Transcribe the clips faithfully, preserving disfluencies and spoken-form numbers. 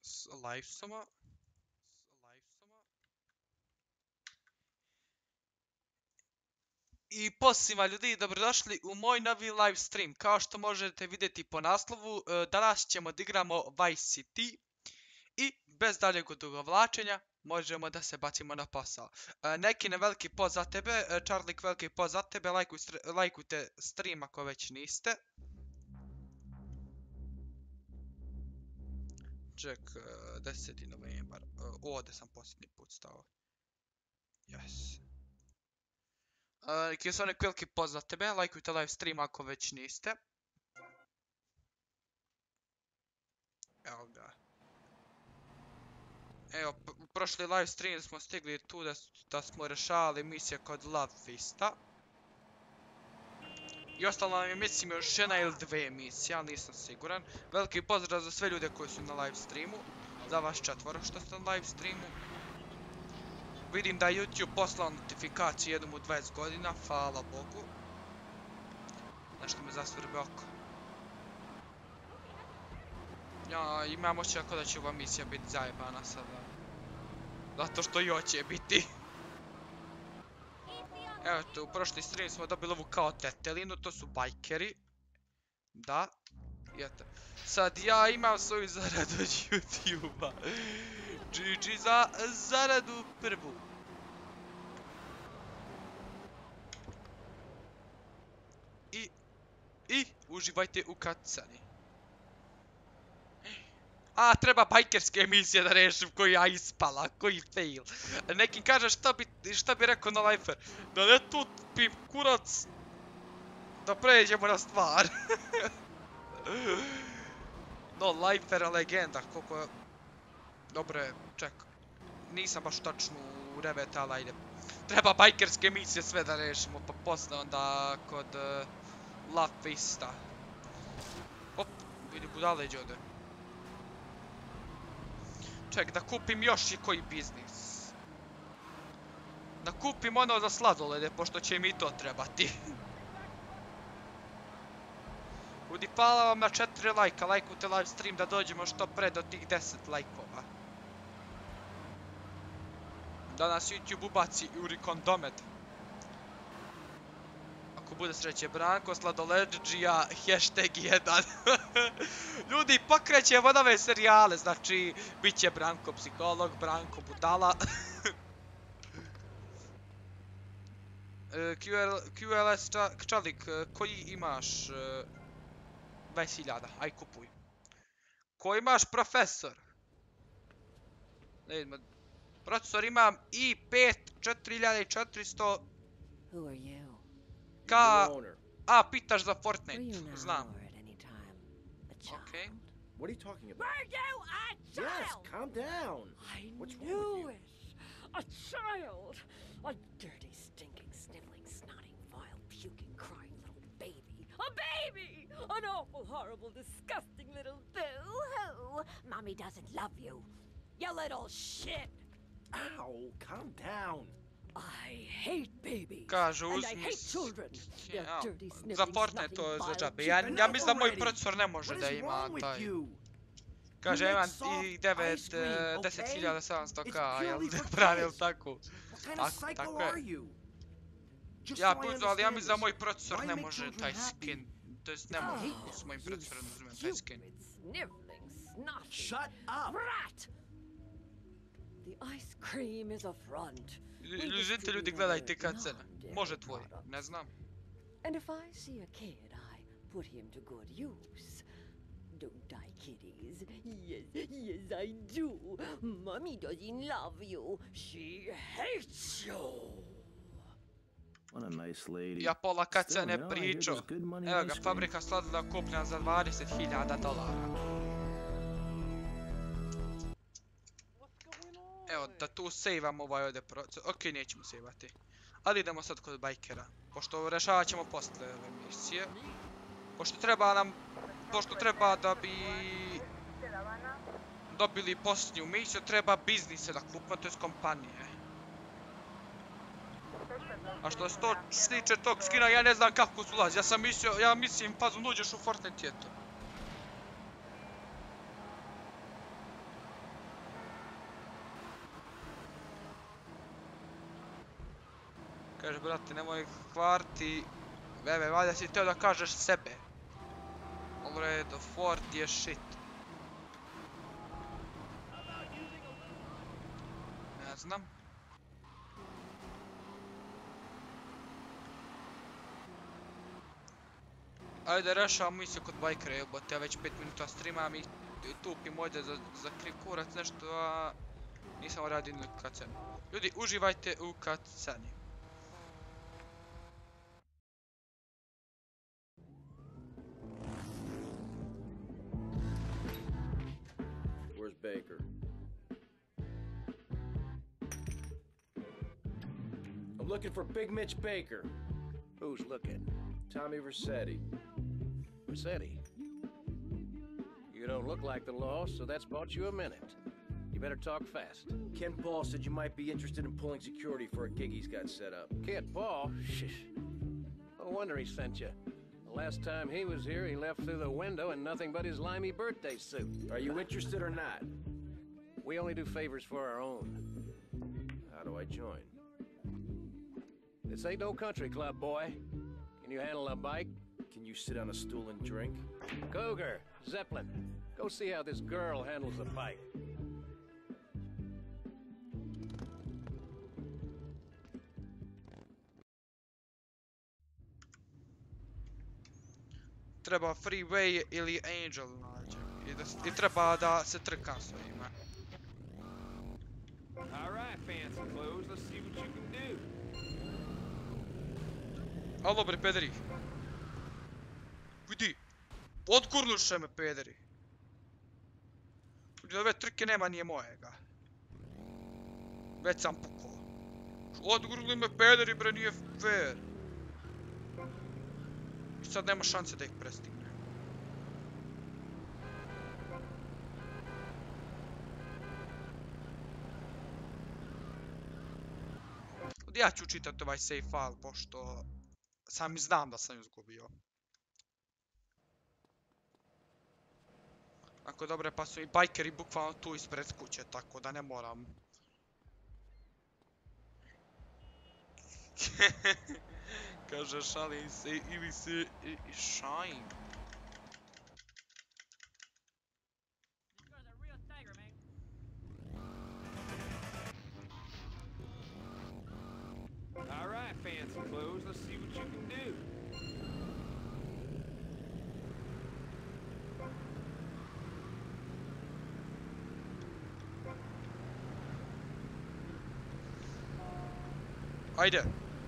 s livesama. I pozivam ljudi, dobrodošli u moj novi live stream. Kao što možete vidjeti po naslovu, danas ćemo da igramo Vice City. I bez daljeg odugovlačenja možemo da se bacimo na posao. Neki na veliki poz za tebe, Čarlik veliki poz za tebe, lajkujte stream ako već niste. Ček, deseti novembar, ovdje sam posljednji put stao. Yes. Neki su neki veliki poz za tebe, lajkujte live stream ako već niste. Evo ga. Evo, u prošli live stream smo stigli tu da, da smo rešavali misije kod Love Fista. I ostalo nam je mislim još jedna ili dve misije, ali nisam siguran. Veliki pozdrav za sve ljude koji su na live streamu. Za vas četvoro što ste na live streamu. Vidim da je YouTube poslao notifikaciju jednom u dvadeset godina, hvala Bogu. Nešto me zasvrbe oko. Ja imam očaj ako da će ova misija biti zajebana sada. Zato što i hoće biti. Evo to, u prošli stream smo dobili ovu kao tetelinu, to su bajkeri. Da. Eto. Sad ja imam svoju zaradu od YouTube-a. G G za zaradu prvu. I, i uživajte u cutsceni. A, treba bajkerske emisije da rešim koji ja ispala, koji fail. Neki kaže šta bi, šta bi rekao na Lifer. Da ne tutpim kurac. Da pređemo na stvar. No, Lifer je legenda, koliko je... Dobro je, ček. Nisam baš tačno u revet, ali ajde. Treba bajkerske emisije sve da rešimo, pa posle onda kod uh, Love Fista. Op, vidi budaleđe ovdje. Ček, da kupim još i koji biznis. Da kupim ono za sladolede, pošto će mi to trebati. Ljudi, hvala vam na četiri lajka, lajkujte live stream da dođemo što pre do tih deset lajkova. Da nas YouTube ubaci u rekondomet. Ako bude sreće, Branko, sladoledžija, hashtag jedan. Ljudi, pokrećemo nove serijale, znači, bit će Branko psiholog, Branko budala. Q L S Čalik, koji imaš? dvadeset hiljada, aj kupuj. Koji imaš profesor? Ne vidimo. Procesor imam i pet četiri hiljade četiristo. Ka... A, pitaš za Fortnite, znam. Okej. What are you talking about? Were you a child? Yes, calm down. I What's wrong knew with it. A child. A dirty, stinking, sniveling, snotting, vile, puking, crying little baby. A baby! An awful, horrible, disgusting little boo-hoo. Mommy doesn't love you. You little shit. Ow, calm down. I hate babies. Kažu, and I uzmi... hate children. They're Ja, dirty, za sniveling, Fortnite to je snotting, za vile, džabe. Ja, puking. ja mislim da moj already. procesor ne može What da is ima wrong with taj. you? Kaže, You imam make soft i devet, ice cream, deset hiljada sedamsto okay? K, It's jel purely for pravi ili kids. tako? What kind Tako- of psycho tako je. are you? Just Ja so I budu, ali ja understand mislim da this. moj procesor Why ne make može children taj happy? skin. To jest ne Oh, može you s mojim procesorom da uzmem taj skin. stupid, sniveling, snotty Shut up. brat. The ice cream is a front. Ljuzite ljudi, gledajte kad cena. Može tvoj, ne znam. And if I see a kid, I put him to good use. Don't I, kiddies? Yes, yes, I do. Mommy doesn't love you. She hates you. What a nice lady. Ja pola kad Still, se you ne know, I hear pričao. there's good money in Evo ice ga, cream. fabrika sladila kupljena za dvadeset hiljada dolara. Evo, da tu sejvam ovaj ovdje proces. Okej, nećemo sejvati. Ali idemo sad kod bajkera. Pošto rešavat ćemo posle ove misije. Pošto treba nam... Pošto treba da bi... dobili posljednju misiju, treba biznise da kupimo, to je kompanije. A što se to tiče tog skina, ja ne znam kako se ulazi. Ja sam mislio, ja mislim, pazom, uđeš u Fortnite, eto. Kaže, brate, nemoj kvarti. Bebe, valjda si teo da kažeš sebe. U redu, Ford je shit. Ne znam. Ajde, rešavam misiju kod bajkera, jebote, ja već pet minuta streamam i tupim ovdje za, za kriv kurac nešto, a nisam radio ni cutscene. Ljudi, uživajte u cutscene. Where's Baker? I'm looking for Big Mitch Baker. Who's looking? Tommy Vercetti. Vercetti. You don't look like the law, so that's bought you a minute. You better talk fast. Ken Paul said you might be interested in pulling security for a gig he's got set up. Kid Paul? Shh. No wonder he sent you. The last time he was here, he left through the window in nothing but his limey birthday suit. Are you interested or not? We only do favors for our own. How do I join? This ain't no country club, boy. Can you handle a bike? Can you sit on a stool and drink? Cougar, Zeppelin, go see how this girl handles a bike. Treba Freeway ili Angel nađe. I, da, i treba da se trkam s njima. Alright, fancy clothes, let's see what you can do. Alo bre, pederi. Vidi. Odgurnuše me, pederi. Vidi, ove trke nema nije mojega. Već sam pukao. Odgurnuli me, pederi, bre, nije fair. I sad nema šanse da ih prestigne. Ja ću čitati ovaj save file, pošto sam i znam da sam izgubio. Ako dobro, pa su i bajkeri bukvalno tu ispred kuće, tako da ne moram. Kaže, šalim se ili se šajim. Alright, fancy clothes, let's see what you can do. Ajde.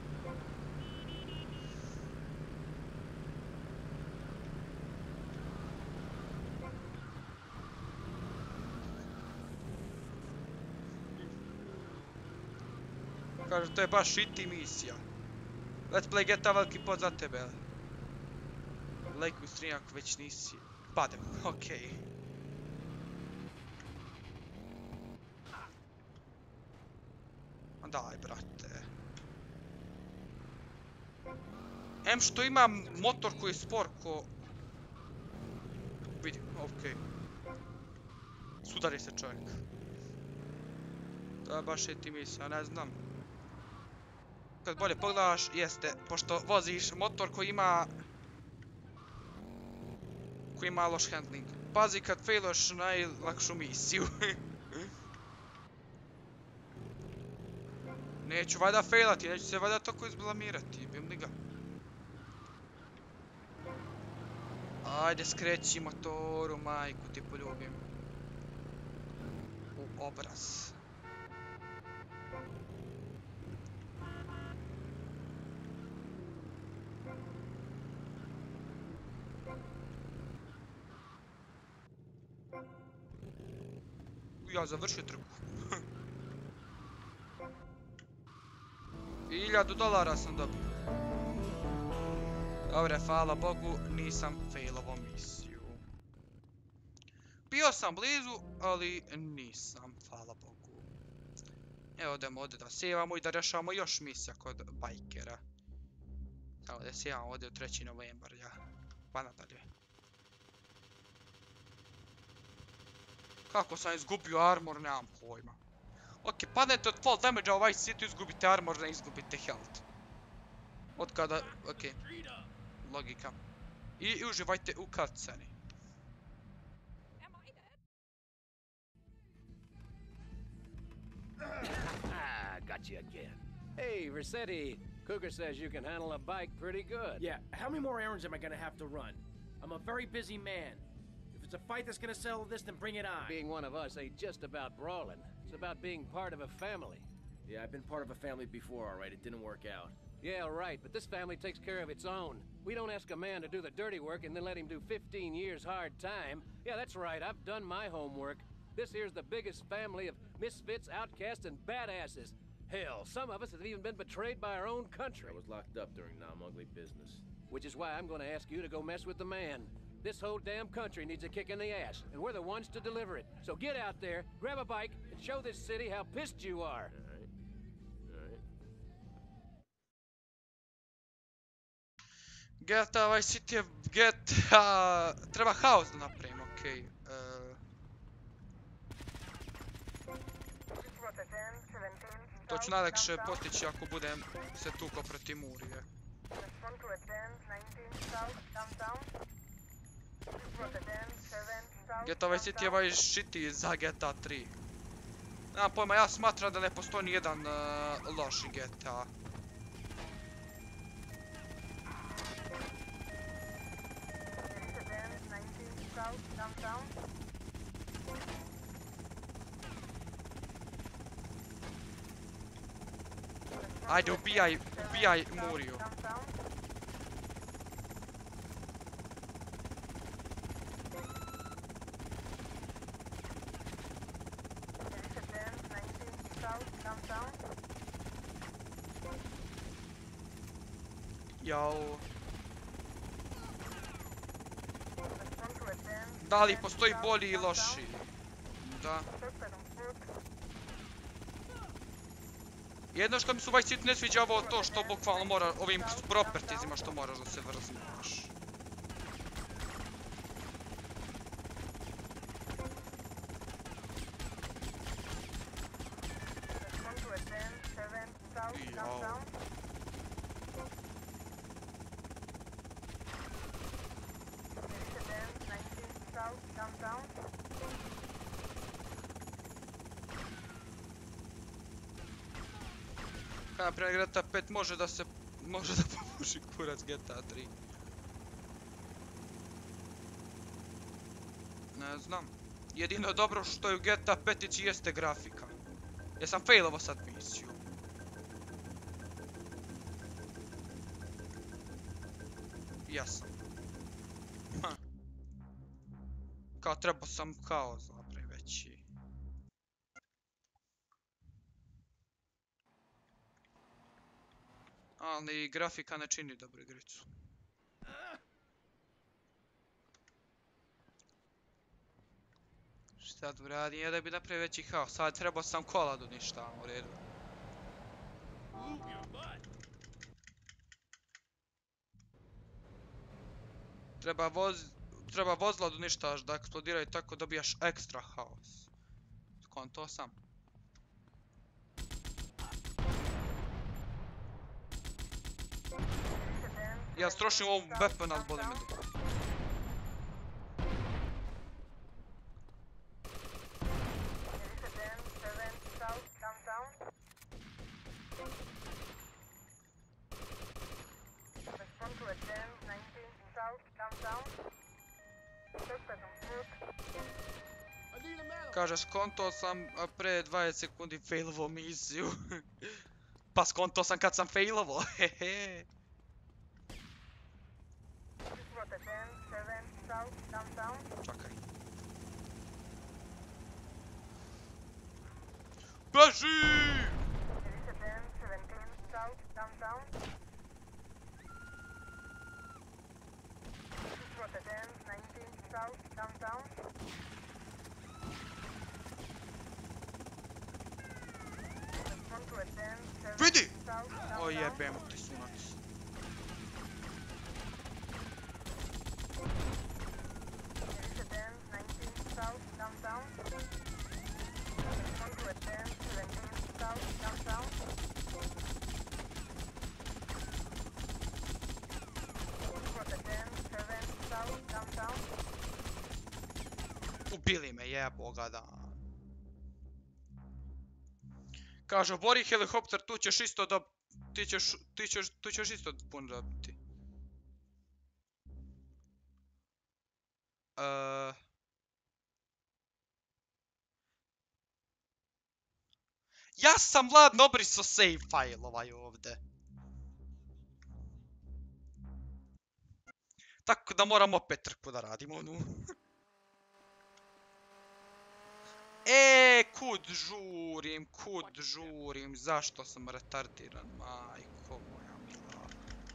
Kaže, to je baš shitty misija. Let's play G T A, veliki pod za tebe. Like u stream ako već nisi. Padem, okej. Daj, brate. Em što imam motor koji je spor ko... Vidim, okej. Sudari se čovjek. To je baš shitty misija, ne znam. Kad bolje pogledaš, jeste, pošto voziš motor koji ima... koji ima loš handling. Pazi kad failoš najlakšu misiju. Neću valjda failati, neću se valjda toko izblamirati, bim li ga. Ajde, skreći motoru, majku ti poljubim. U obraz. Ja završio trku. Hiljadu dolara sam dobio. Dobre, hvala Bogu, nisam failovo misiju. Bio sam blizu, ali nisam, hvala Bogu. Evo, odemo ovdje da sejevamo i da rešavamo još misija kod bajkera. Evo da sejevamo ovdje u treći novembar, ja. Pa nadalje. Kako sam izgubio armor, nemam pojma. Ok, padnete od fall damage-a u Vice City, izgubite armor, ne izgubite health. Od kada, okej. Logika. I, i uživajte u cutsceni. Ah, got you again. Hey, Rossetti. Cougar says you can handle a bike pretty good. Yeah, how many more errands am I gonna have to run? I'm a very busy man. If it's a fight that's gonna settle this, then bring it on. Being one of us ain't just about brawling. It's about being part of a family. Yeah, I've been part of a family before, alright? It didn't work out. Yeah, right, but this family takes care of its own. We don't ask a man to do the dirty work and then let him do fifteen years hard time. Yeah, that's right, I've done my homework. This here's the biggest family of misfits, outcasts, and badasses. Hell, some of us have even been betrayed by our own country. I was locked up during non-ugly business. Which is why I'm gonna ask you to go mess with the man. This whole damn country needs a kick in the ass, and we're the ones to deliver it. So get out there, grab a bike, and show this city how pissed you are. Alright. Alright. G T A Vice City je G T A... Treba haos da napravim, okej. Okay. To ću najlakše postići ako budem se tukao protiv Murije. G T A Vice City je ovaj shitty za G T A tri. Nemam pojma, ja smatram da ne postoji ni jedan uh, loši G T A. Ajde, ubijaj, ubijaj Muriju. Jao. Da li postoji bolji i loši? Da. Jedno što mi se u Vice City ne sviđa ovo to što bukvalno mora ovim propertizima što moraš da se vrzmaš. Jao. Kada prije G T A pet može da se... može da pomuši kurac G T A tri. Ne znam. Jedino dobro što je u G T A petici jeste grafika. Jesam failovo sad misiju. Jesam. Ha. Kao trebao sam kao zapravo veći. Ali grafika ne čini dobru igricu. Šta tu radim? Ja da bi napravio veći haos. Sad trebao sam kola do ništa, u redu. Treba voz... Treba vozila do ništa da eksplodiraju i tako dobijaš ekstra haos. Konto sam. Ja strošim ovu weapon, ali boli me dugo. Kaže, skonto sam pre dvadeset sekundi failovo misiju. Pa skonto sam kad sam failovo, hehe. Čakaj. Beži! Vidi! O jebemo ti sunac. Ubili me, jeboga da. Kaže, obori helikopter, tu ćeš isto da... Ti ćeš, ti ćeš, tu ćeš isto puno dobiti. Uh... Ja sam ladno obrisao save file ovaj ovdje. Tako da moram opet trku da radimo onu. E, kud žurim, kud žurim, zašto sam retardiran, majko moja mila.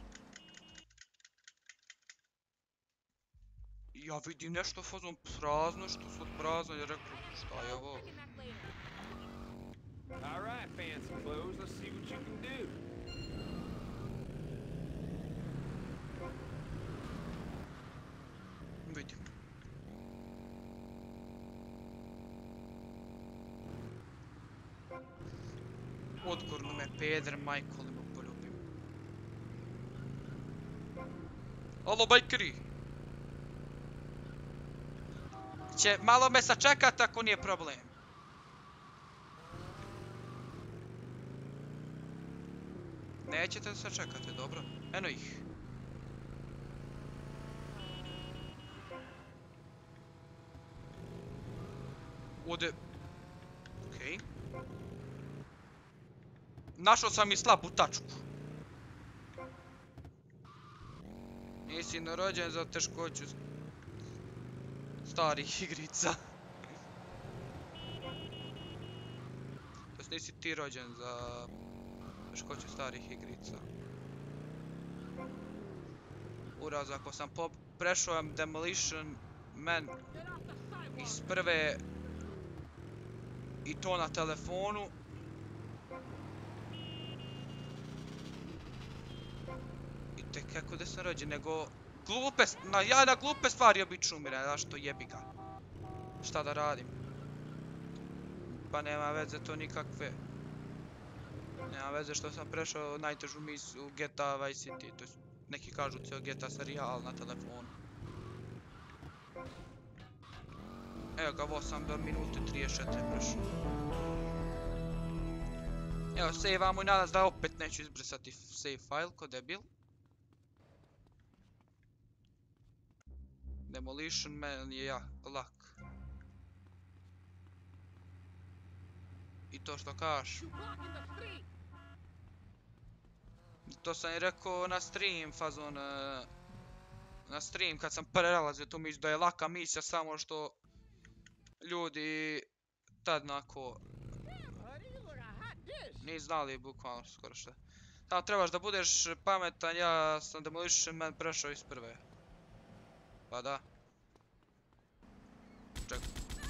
Ja vidim nešto fazom prazno, što su prazno, ja rekao, šta je ovo? All right, fancy clothes, let's see what you can do. Vidim. Odgurnu me peder, majko li me poljubim. Alo, bajkeri! Će malo me sačekat ako nije problem. Nećete se čekati, dobro? Eno ih. Ovdje... Okej. Našao sam i slabu tačku. Nisi narođen za teškoću starih igrica. To nisi ti rođen za... teškoću starih igrica. Uraz, ako sam prešao Demolition Man iz prve i to na telefonu. I tek kako da sam rođen, nego glupe, na, ja na glupe stvari obično umirem, zašto jebi ga. Šta da radim? Pa nema veze to nikakve. Nema veze što sam prešao najtežu misiju u G T A Vice City, to neki kažu cijel G T A serijal na telefonu. Evo ga, ovo sam do minute trideset četiri prešao. Evo, save-amo i nadam se da opet neću izbrisati save file ko debil. Demolition Man je ja, lak. I to što kažeš. To sam i rekao na stream, fazon, na stream kad sam prelazio tu misiju da je laka misija, samo što ljudi tad nako nije znali bukvalno skoro što. Samo trebaš da budeš pametan, ja sam Demolition Man prešao iz prve. Pa da. Čekaj.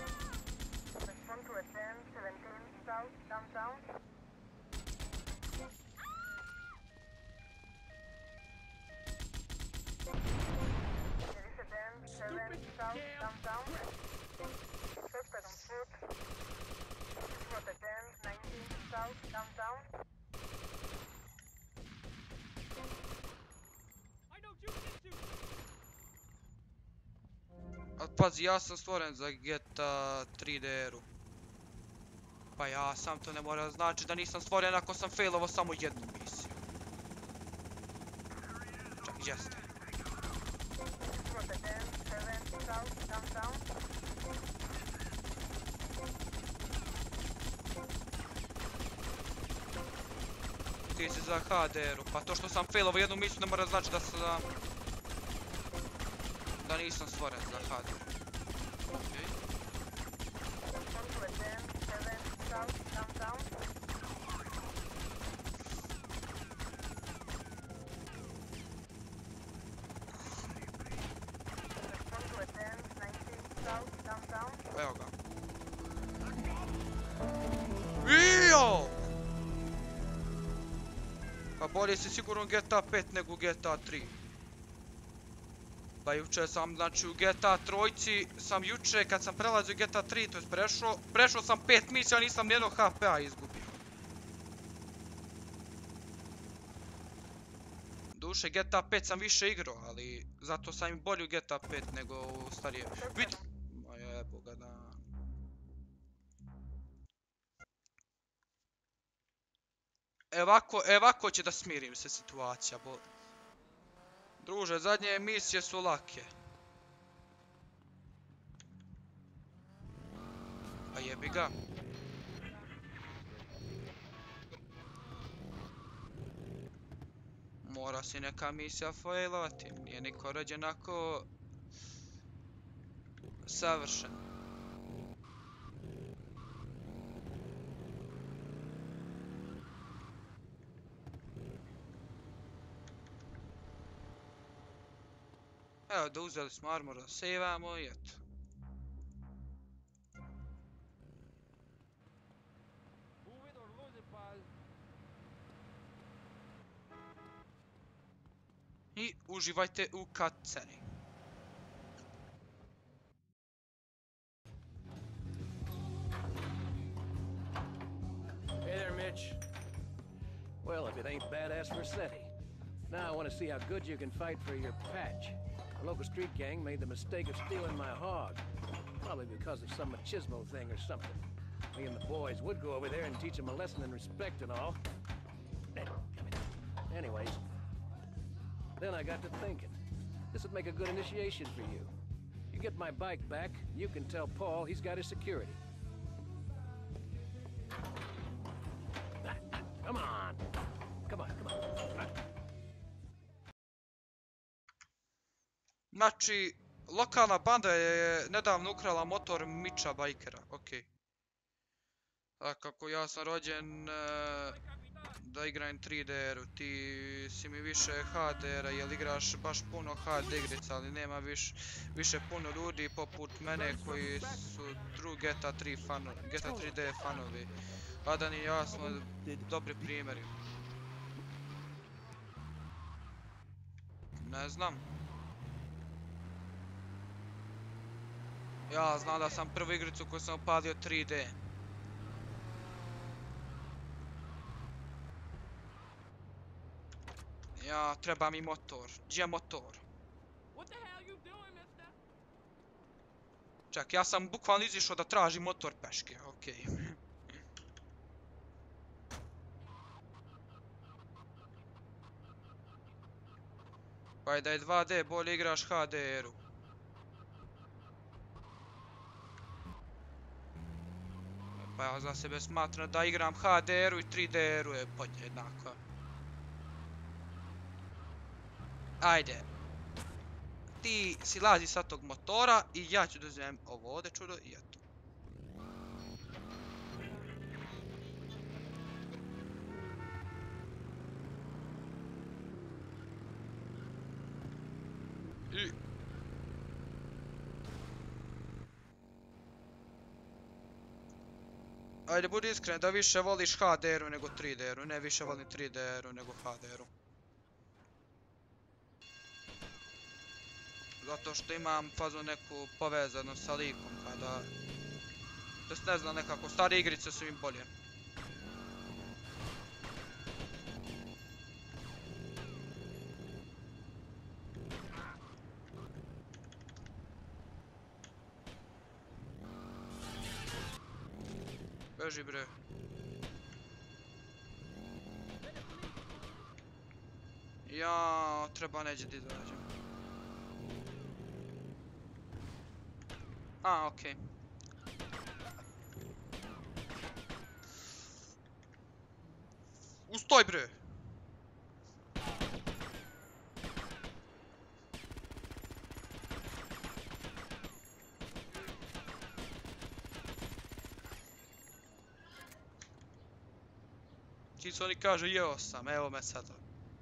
A pazi, ja sam stvoren za G T A tri D R-u. Pa ja sam, to ne mora znači da nisam stvoren ako sam failovo samo jednu misiju. Čak, gdje ste? Ti si za H D R-u, pa to što sam failovo jednu misiju ne mora znači da sam... da nisam stvoren za H D R. Okej. Evo ga. Ijo! Pa bolje si sigurno G T A pet nego u G T A tri. Pa juče sam, znači u G T A trojci sam juče kad sam prelazio u G T A tri, to je prešao, prešao sam pet misija, nisam nijednog H P-a izgubio. Duše, G T A pet sam više igrao, ali zato sam i bolji u G T A pet nego u starije. Vidi! Ma jebog. Boga da. Evako, evako će da smirim se situacija, bo... Druže, zadnje emisije su lake. A jebi ga. Mora si neka misija failovati. Nije niko rođen ako... savršen. Evo da uzeli smo armor da sejvamo i eto. I uživajte u cutsceni. Hey there, Mitch. Well, if it ain't badass Vercetti. Now I want to see how good you can fight for your patch. A local street gang made the mistake of stealing my hog. Probably because of some machismo thing or something. Me and the boys would go over there and teach them a lesson in respect and all. Anyways, then I got to thinking. This would make a good initiation for you. You get my bike back, you can tell Paul he's got his security. Come on. Come on, come on. Znači, lokalna banda je nedavno ukrala motor Mića bajkera, okej. Okay. Kako ja sam rođen uh, da igram tri D R-u, ti si mi više H D R-a, jel igraš baš puno H D igrica, ali nema viš, više puno ljudi poput mene koji su true G T A tri fanovi, G T A tri D fanovi. Adan i ja smo dobri primjeri. Ne znam. Ja znam da sam prvu igricu koju sam opalio tri D. Ja, treba mi motor. Gdje motor? Čak, ja sam bukvalno izišao da tražim motor peške, okej. Pa da je dva D, bolje igraš H D R-u. Pa ja za sebe smatram da igram H D R-u i tri D R-u je podjednako. Ajde. Ti si lazi sa tog motora i ja ću da uzmem ovo ovdje čudo i eto. I... Ajde, budi iskren da više voliš H D R-u nego tri D R-u, ne više volim tri D R-u nego H D R-u. Zato što imam fazu neku povezanu sa likom kada... Tj. ne znam, nekako stare igrice su mi bolje. Beži bre. Ja, treba neđe da izađem. A, okej. Ustoj bre! Čisto oni kaže jeo sam, evo me sada.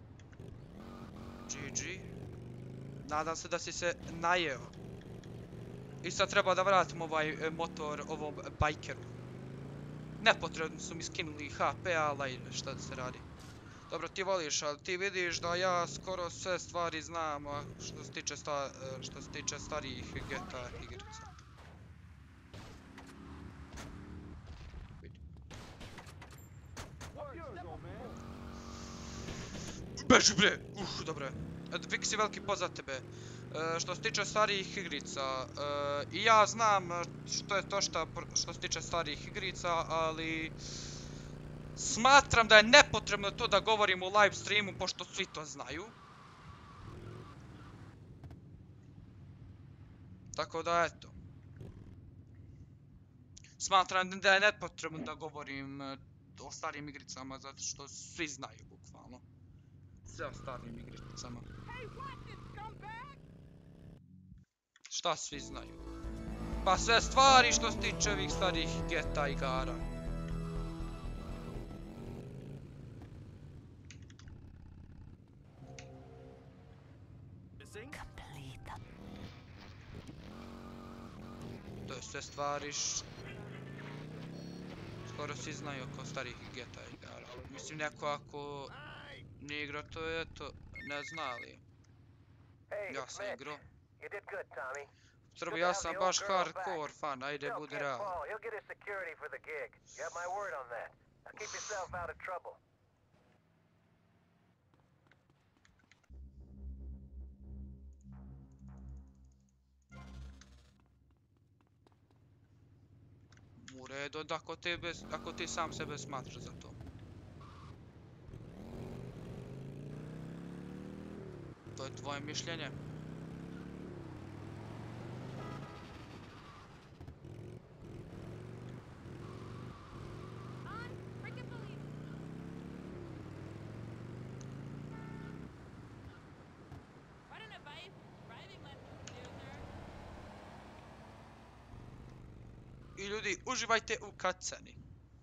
G G. Nadam se da si se najeo. I sad treba da vratim ovaj motor ovom bajkeru. Nepotrebno su mi skinuli H P, ali šta da se radi. Dobro, ti voliš, ali ti vidiš da ja skoro sve stvari znam što se tiče, sta, što se tiče starijih G T A igrica. Beži bre! Uh, dobro je. Viksi veliki poz za tebe. E, što se tiče starijih igrica, e, i ja znam e, što je to šta, pr- što se tiče starijih igrica, ali smatram da je nepotrebno to da govorim u live streamu, pošto svi to znaju. Tako da eto. Smatram da je nepotrebno da govorim e, o starijim igricama, zato što svi znaju bukvalno. Sve o starijim igricama. Šta svi znaju? Pa sve stvari što se tiče ovih starijih G T A igara. To je sve stvari š... skoro svi znaju oko starijih G T A igara. Mislim, neko ako nije igrao to je to, ne zna ali ja sam igrao. You did good, Tommy. Srbi, ja sam baš hardcore fan, ajde Tell budi Kid realan. Paul, he'll get his security for the gig. You have my word on that. Now keep yourself out of trouble. U redu, onda ako, tebe, ako ti sam sebe smatraš za to. To je tvoje mišljenje. I ljudi, uživajte u cutsceni.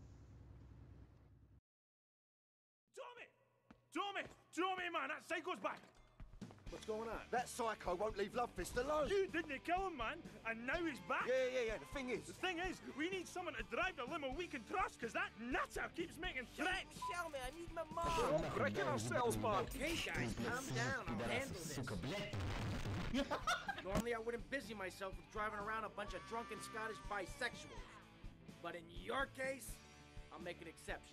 Tommy! Tommy! Tommy, man, that psycho's back! What's going on? That psycho won't leave Lovefist alone. You didn't kill him, man, and now he's back! Yeah, yeah, yeah. The thing is, The thing is, we need someone to drive the limo we can trust, because that nutter keeps making threats! Tell me, I need my mom. We're breaking ourselves, man! Hey guys, calm down. I'll handle this. Normally I wouldn't busy myself with driving around a bunch of drunken Scottish bisexuals. But in your case, I'll make an exception.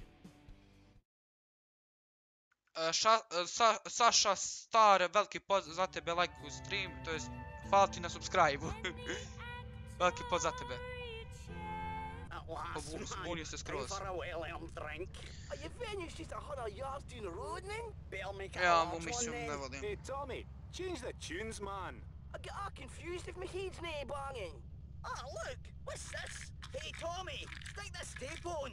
E, ša, e, sa, Saša Star, veliki pozdrav za tebe, lajkuj stream, to jest hvala ti na subscribe-u. Veliki pozdrav za tebe. Pobu- Zbunio se skroz. Are your venue's just a hundred yards down the road, man? Ja mu misiju ne volim. Hey, Tommy, change the tunes, man! I get all confused if my head's nae banging. Oh, look! What's this? Hey, Tommy! Stick this tape on!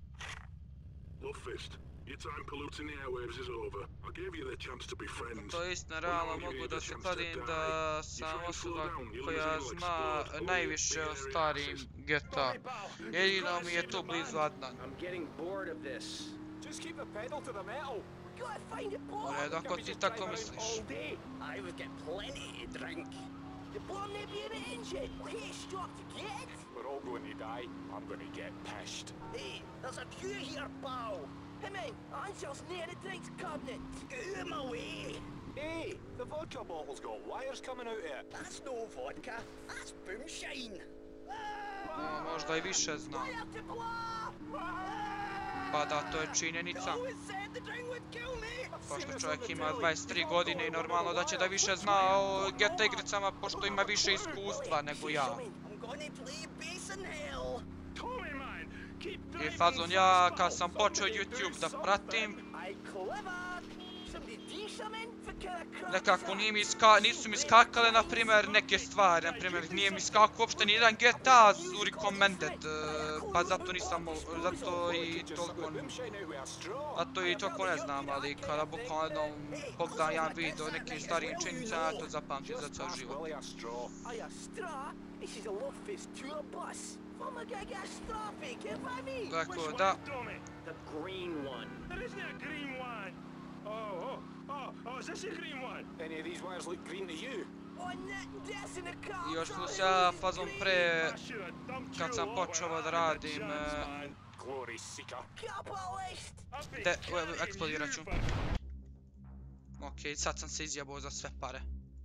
Lovefist, your time polluting the airwaves is over. I gave you the chance to be friends. To je istina, realno mogu da se kladim da sam osoba koja zna najviše o starim G T A. Jedino mi je tu blizu Adnan. I'm getting bored of this. Just keep the pedal to the metal! We gotta find it, U Paul! redu, ako ti tako misliš. All day! I would get plenty to drink. The bomb may be in the engine. Okay, stop to get. We're all going to die. I'm going to get pissed. Hey, there's a queue here, pal. Hey, man, Ansel's near the drinks cabinet. Get out of my way. Hey, the vodka bottle's got wires coming out of it. That's no vodka. That's boomshine. No, možda i više znam. Fire to blow. Pa da, to je činjenica. Always said the drink would kill me. Pošto čovjek ima dvadeset tri godine i normalno da će da više zna o G T A igricama pošto ima više iskustva nego ja. I'm gonna play bass in hell. Tommy, man, keep I driving fazon, these ja fast kad sam balls. počeo I'll get you YouTube da something. pratim, I clever. Somebody do something for kind of crap. nekako nije mi iska, nisu mi skakale, na primjer, neke stvari. Na primjer, nije mi skakao uopšte ni jedan G T A u recommended, eh, pa zato nisam, mo- zato i toliko, zato i toliko ne znam, ali kada bukvalno jednom pogledam jedan video nekim starijim činjenicama, ja to zapamtim za cijel život. Willie a straw. Are you straw? This is a love fist tour bus. I'm gonna get a straw fake, if I mean. Tako da, Tommy, The green one. there isn't a green one. Oh, oh, oh, oh, is this a green one? Any of these wires look green to you? On that desk in the car. još plus ja fazom pre, I should have dumped kad you sam all počeo when I da had the radim, chance, eh, man. Glory seeker. Capitalist. I'll be De, killing eksplodirat ću. you for- Okej, sad sam se izjebao za sve pare.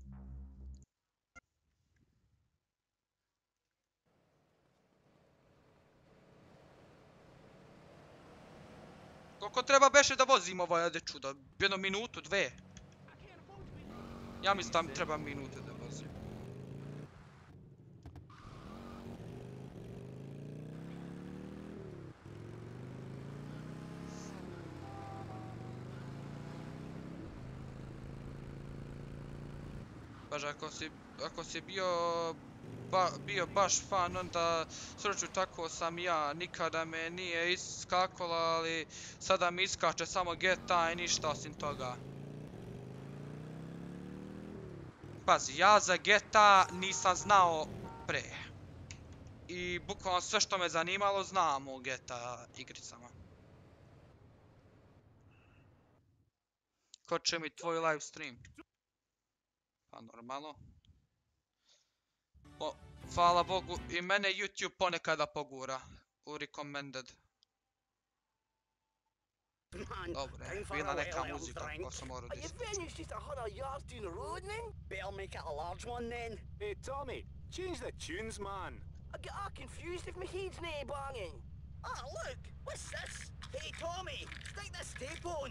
Koliko treba beše da vozim ovaj dečuda? Jedno minutu, dve? Ja mislim da mi treba minute da vozim. Baš ako si, ako si bio, ba, bio baš fan, onda sreću tako sam ja. Nikada me nije iskakalo, ali sada mi iskače samo G T A i ništa osim toga. Pazi, ja za G T A nisam znao pre. I bukvalno sve što me zanimalo znam u G T A igricama. Ko će mi tvoj live stream? Pa normalno. O, hvala Bogu, i mene YouTube ponekada pogura. U recommended. Dobre, bila neka muzika ko sam morao Your disati. venue's just a hundred yards down the road, man. Better make it a large one then. Hey, Tommy, change the tunes, man. I get all confused if my head's nae banging. Ah, look, what's this? Hey, Tommy, stick this tape on.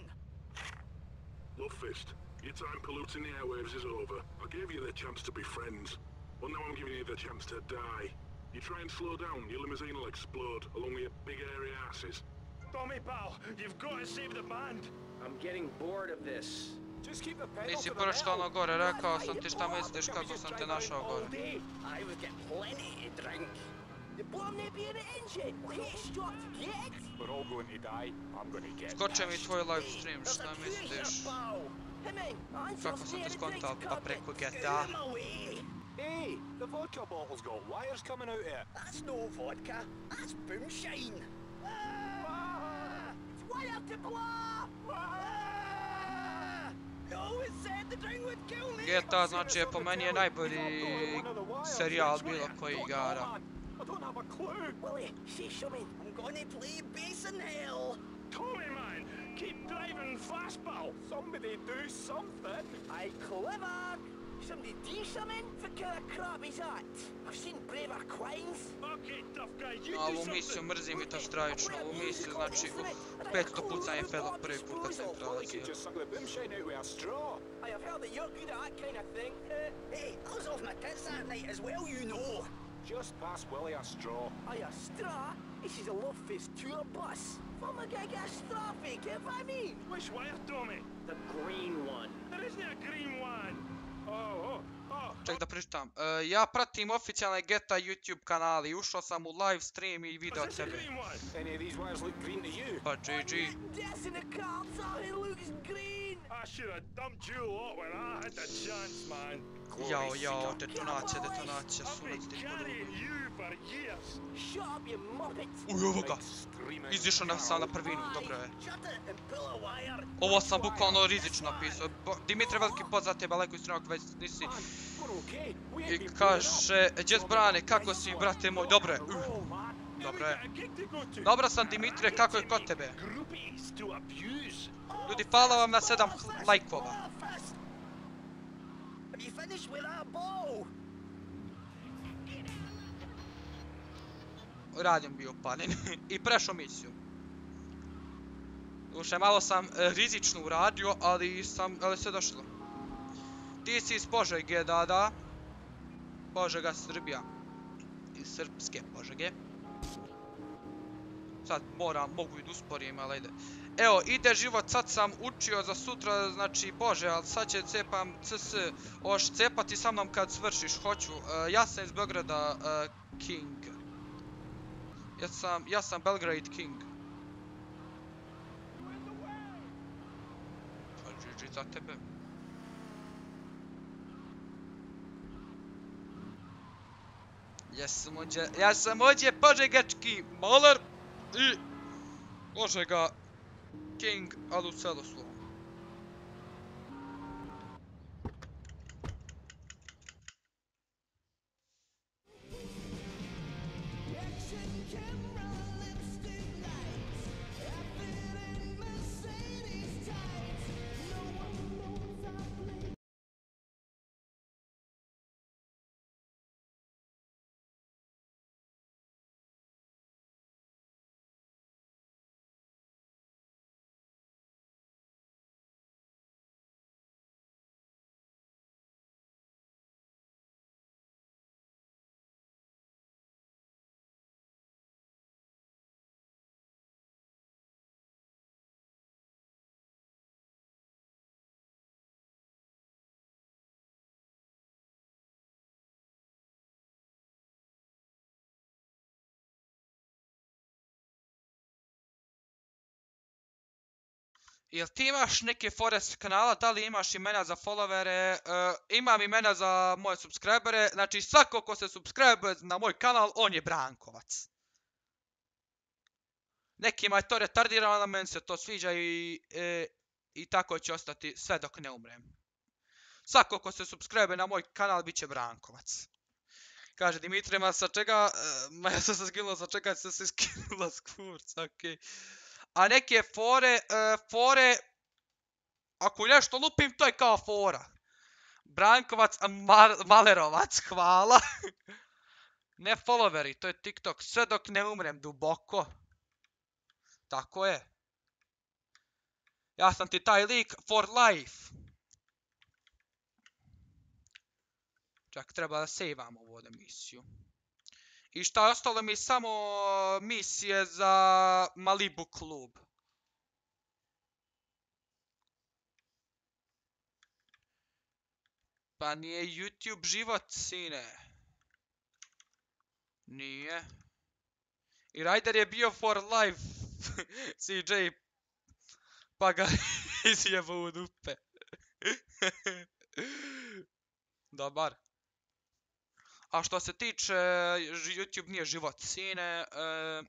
Lovefist, your time polluting the airwaves is over. I gave you the chance to be friends. Well, now I'm giving you the chance to die. You try and slow down, your limousine will explode, along with your big airy asses. Tommy, pal, you've got to save the band. I'm getting bored of this. Just keep the pedal Nisi to the pročito ono metal. gore, rekao sam ti šta misliš kako sam te našao gore. I would get plenty to drink. The bomb may be in the engine. Okay, stop, get it? We're all going to die. I'm going to get Skoče mi pissed. tvoj live stream, There's šta a fuse here, misliš? pal. Hey, man, I'm Kako just sam te near the skontao drinks pa cabinet. preko G T Get A? him away. Hey, the vodka bottle's got wires coming out of it. That's no vodka. That's boomshine. Ah! It's wire to blow! Ah! You always said the drink would kill me. G T A znači je po meni je najbolji serijal bilo koji igara. I don't have a clue. Willie, say something. I'm gonna play bass in hell. Tommy, man, keep driving fast, pal. Somebody do something. I clever. Somebody do something? What kind of crap is that? I've seen braver quines. Okay, tough guy, you No, do ovu something. misiju mrzim i to stravično. Ovu misiju znači u petsto pucanje felo prvi put kad sam You prolazio. just suck the boomshine out with a straw. I have heard that you're good at that kind of thing. Hey, I was off my tits that night as well, you know. Just pass Willie a straw. I a straw? This is a Lovefist tour bus. What am I gonna get a straw fake, if I mean? Which wire, Tommy? The green one. There isn't a green one. Oh, oh, oh. Ček da pričitam. E, ja pratim oficijalne G T A YouTube kanali. Ušao sam u live stream i video Is this a tebe. green one? Any of these wires look green to you? Pa G G. That's in the car, so it looks green. I should have dumped you lot when I had the chance, man. Jao, jao, detonacija, detonacija, I've sunac been ti ispod carrying ruku. you for years. Shut up, you muppet. Uj, evo ga. Screaming Izišao nam sam na prvinu, Aye, dobro je. shut it and pull a wire. Ovo sam bukvalno rizično napisao. Bo- Dimitre, veliki pozdrav te, daleko istinog već nisi. Man, we're okay. We ain't I been kaže, Jess Brane, kako si, brate moj, dobro je. Uh, Oh, man. dobro Now we je. got a gig to go to. Dobro sam, Dimitre, kako je kod tebe? Groupies to abuse. Ljudi, hvala vam na sedam lajkova. Lovefist. Have you finished with that ball? Radim bio panin i prešao misiju. Duše, malo sam e, rizično uradio, ali sam, ali sve došlo. Ti si iz Požege, da, da. Požega, Srbija. Iz srpske Požege. Sad moram, mogu i da usporim, ali ide. Evo, ide život, sad sam učio za sutra, znači, bože, ali sad će cepam C S. Oš cepati sa mnom kad svršiš, hoću. E, ja sam iz Beograda, e, King. Ja sam, ja sam Belgrade King. Pa G G za tebe. Ja sam ođe, ja sam ođe požegački molar i Požega King, ali u celoslovu. Jel ti imaš neke fore s kanala, da li imaš imena za followere, uh, imam imena za moje subscribere, znači svako ko se subscribe na moj kanal, on je Brankovac. Nekima je to retardirano, meni se to sviđa i, e, i tako će ostati sve dok ne umrem. Svako ko se subscribe na moj kanal bit će Brankovac. Kaže Dimitrije, ma sa čega, uh, ma ja sam se skinuo, sa čega sam se skinula s kurca, okej. Okay. A neke fore, uh, fore, ako nešto lupim, to je kao fora. Brankovac, Mar Malerovac, hvala. Ne followeri, to je TikTok, sve dok ne umrem duboko. Tako je. Ja sam ti taj lik for life. Čak treba da sejvam ovu emisiju. I šta ostalo mi samo misije za Malibu klub. Pa nije YouTube život, sine. Nije. I Ryder je bio for life. C J. Pa ga izjebu u dupe. Dobar. A što se tiče YouTube nije život, sine. E,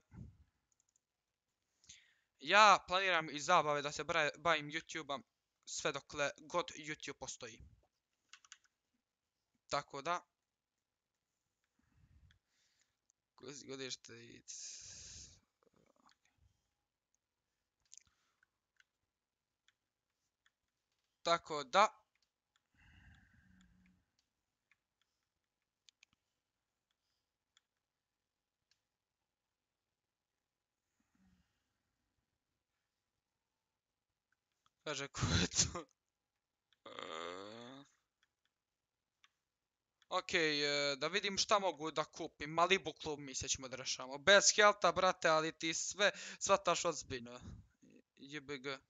ja planiram iz zabave da se bavim YouTube-om sve dokle god YouTube postoji. Tako da. Godište i... Tako da. Kaže, ko je to? Ok, da vidim šta mogu da kupim. Malibu klub mi se ćemo da rešamo. Bez helta, brate, ali ti sve shvataš ozbiljno. J B G.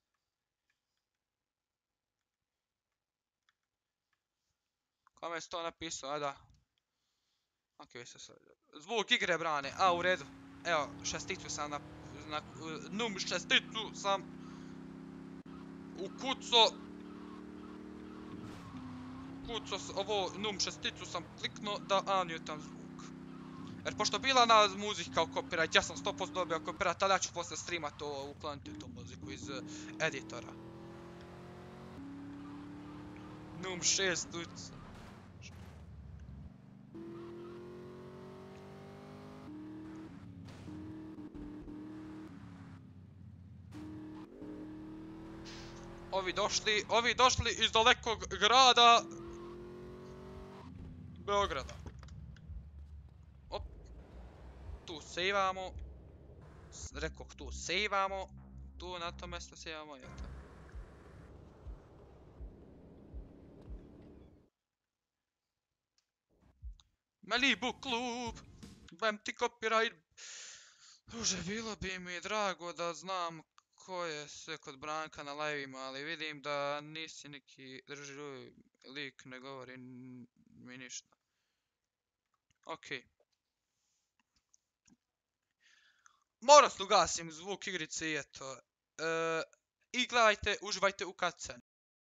Kome je to napisao? A da. Ok, se sad. Zvuk igre brane. A, u redu. Evo, šesticu sam na... na num šesticu sam... ukuco... Ukuco ovo num šesticu sam kliknuo da unmutam zvuk. Jer pošto bila na muzik kao copyright, ja sam sto posto dobio copyright, tada ću posle streama to ukloniti tu muziku iz editora. Num šesticu. Ovi došli, ovi došli iz dalekog grada Beograda. Op. Tu sejvamo. Rekoh tu sejvamo. Tu na to mjesto sejvamo. Malibu klub. Bem ti copyright. Druže, bilo bi mi drago da znam ko je sve kod Branka na live-ima, ali vidim da nisi neki drži lik, ne govori mi ništa. Okej. Moram se ugasim zvuk igrice i eto. E, I gledajte, uživajte u cutscene.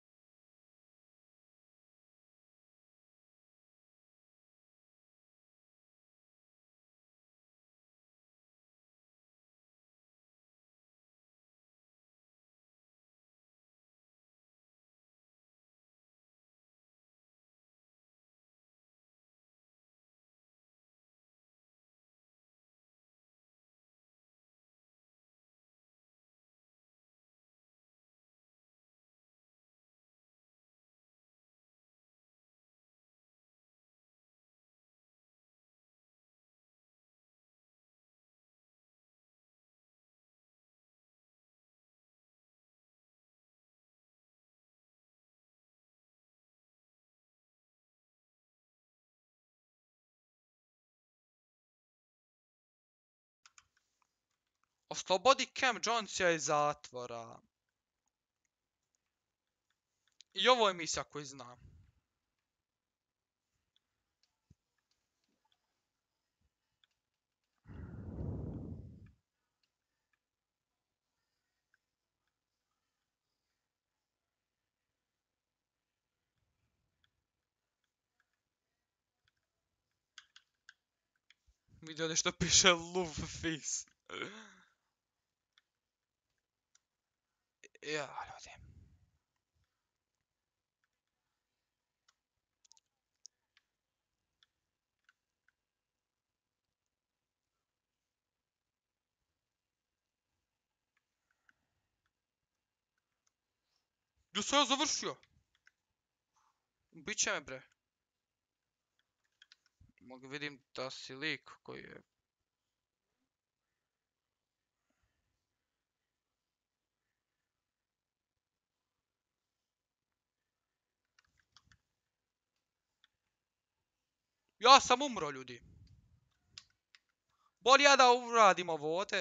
Oslobodi Cam Jonesa iz zatvora. I ovo je misija koju znam. Vidio nešto piše Luffy's. Ja, ljudi. Gdje sam ja završio? Biće me bre. Mogu vidim da si lik koji je... Ja sam umro, ljudi. Bolje ja da uradim ovo ovdje.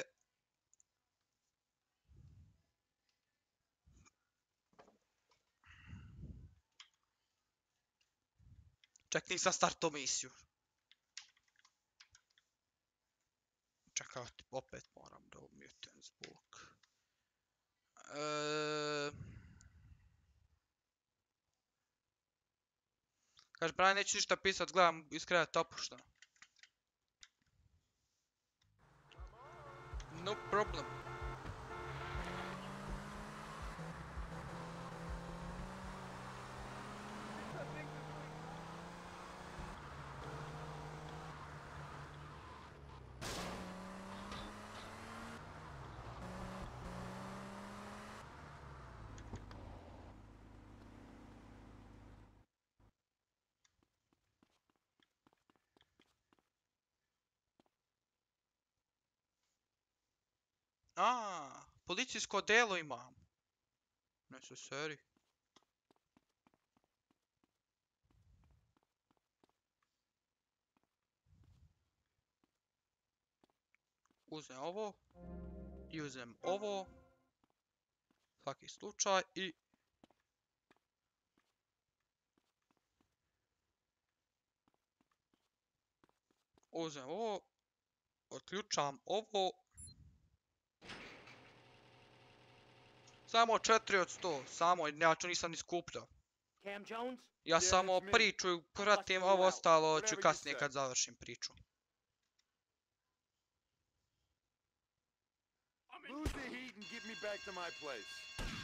Ček, nisam startao misiju. Čekaj, opet moram da mutujem zvuk. Eee... Kaži, Brian, neću ništa pisat, gledam iskrenat opušteno. No problem. A, policijsko delo imam. Necessary. Uzem ovo. I uzem ovo. Svaki slučaj i... Uzem ovo. Otključam ovo. Samo četiri od sto, samo, ja ću nisam ni skupljao. Ja samo priču pratim, ovo ostalo ću kasnije kad završim priču. Lose the heat and get me back to my place.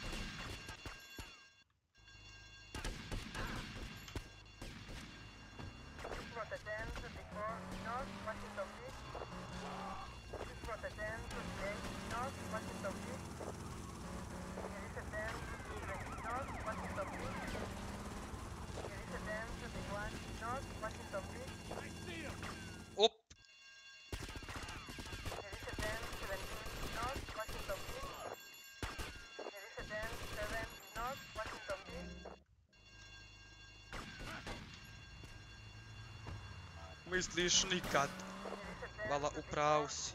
Op. Misliš nikad. Vala, upravu si.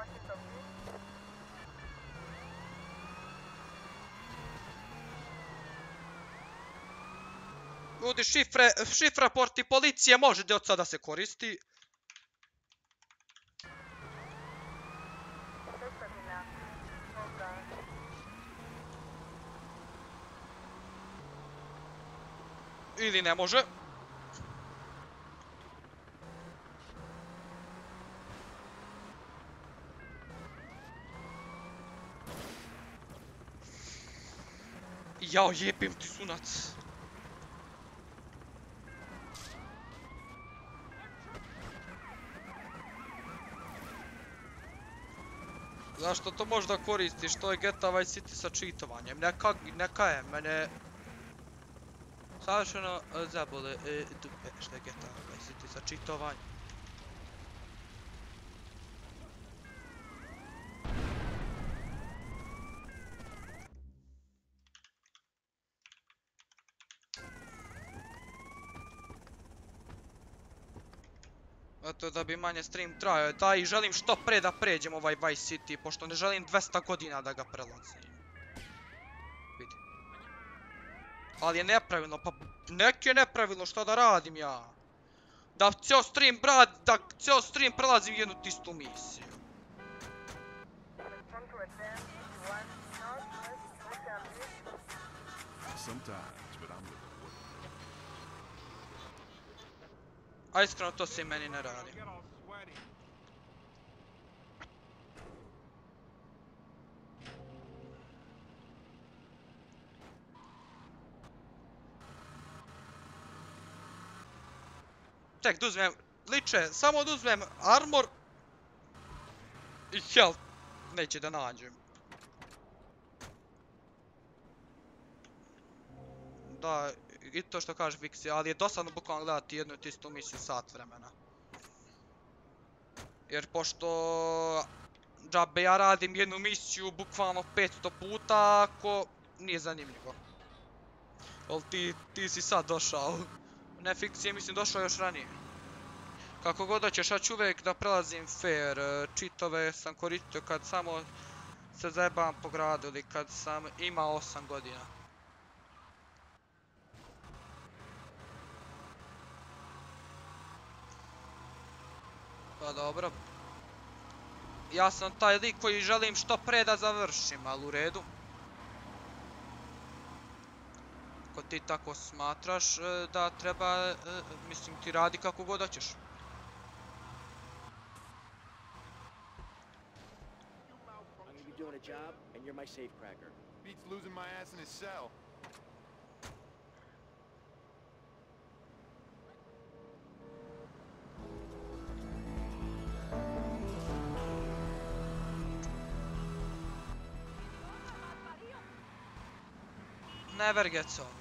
Ljudi, šifre, šifra porti policije može od sada se koristi. Ili ne može. Jao, jebim ti sunac. Zašto to možda koristiš? To je G T A Vice City sa cheatovanjem. Neka, neka je, mene... Savršeno zabole e, dupe, što je G T A Vice City sa cheatovanjem. Eto da bi manje stream trajao, da i želim što pre da pređem ovaj Vice City, pošto ne želim dvesta godina da ga prelazim. Vidi. Ali je nepravilno, pa nek je nepravilno, što da radim ja? Da cijel stream, brat, da cijel stream prelazim jednu tistu misiju. A iskreno to se i meni ne radi. tek da uzmem, liče, samo da uzmem armor i health. Neće da nađem. Da, i to što kaže Fiksi, ali je dosadno bukvalno gledati jednu i istu misiju sat vremena. Jer pošto džabe ja radim jednu misiju bukvalno petsto puta, ako nije zanimljivo. Jel ti, ti si sad došao. Ne Fiksi, mislim došao još ranije. Kako god hoćeš, ja ću uvijek da prelazim fair. Cheatove sam koristio kad samo se zajebam po gradu ili kad sam imao osam godina. Pa dobro. Ja sam taj lik koji želim što pre da završim, ali u redu. Ako ti tako smatraš da treba, mislim ti radi kako god hoćeš. I'm gonna be doing a job, and you're my safecracker. Beats losing my ass in his cell. Never gets old.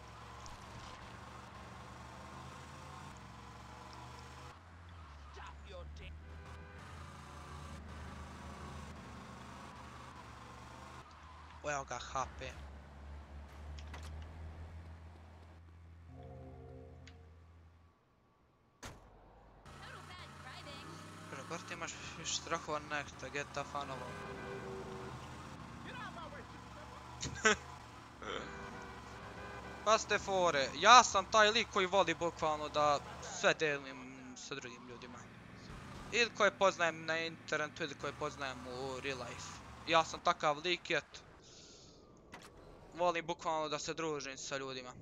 Evo ga H P. Prvo ti imaš više strahova nekta, get the fun of all. Pa ste fore, ja sam taj lik koji voli bukvalno da sve delim sa drugim ljudima. Ili koje poznajem na internetu ili koje poznajem u real life. Ja sam takav lik, eto. Volim bukvalno da se družim sa ljudima.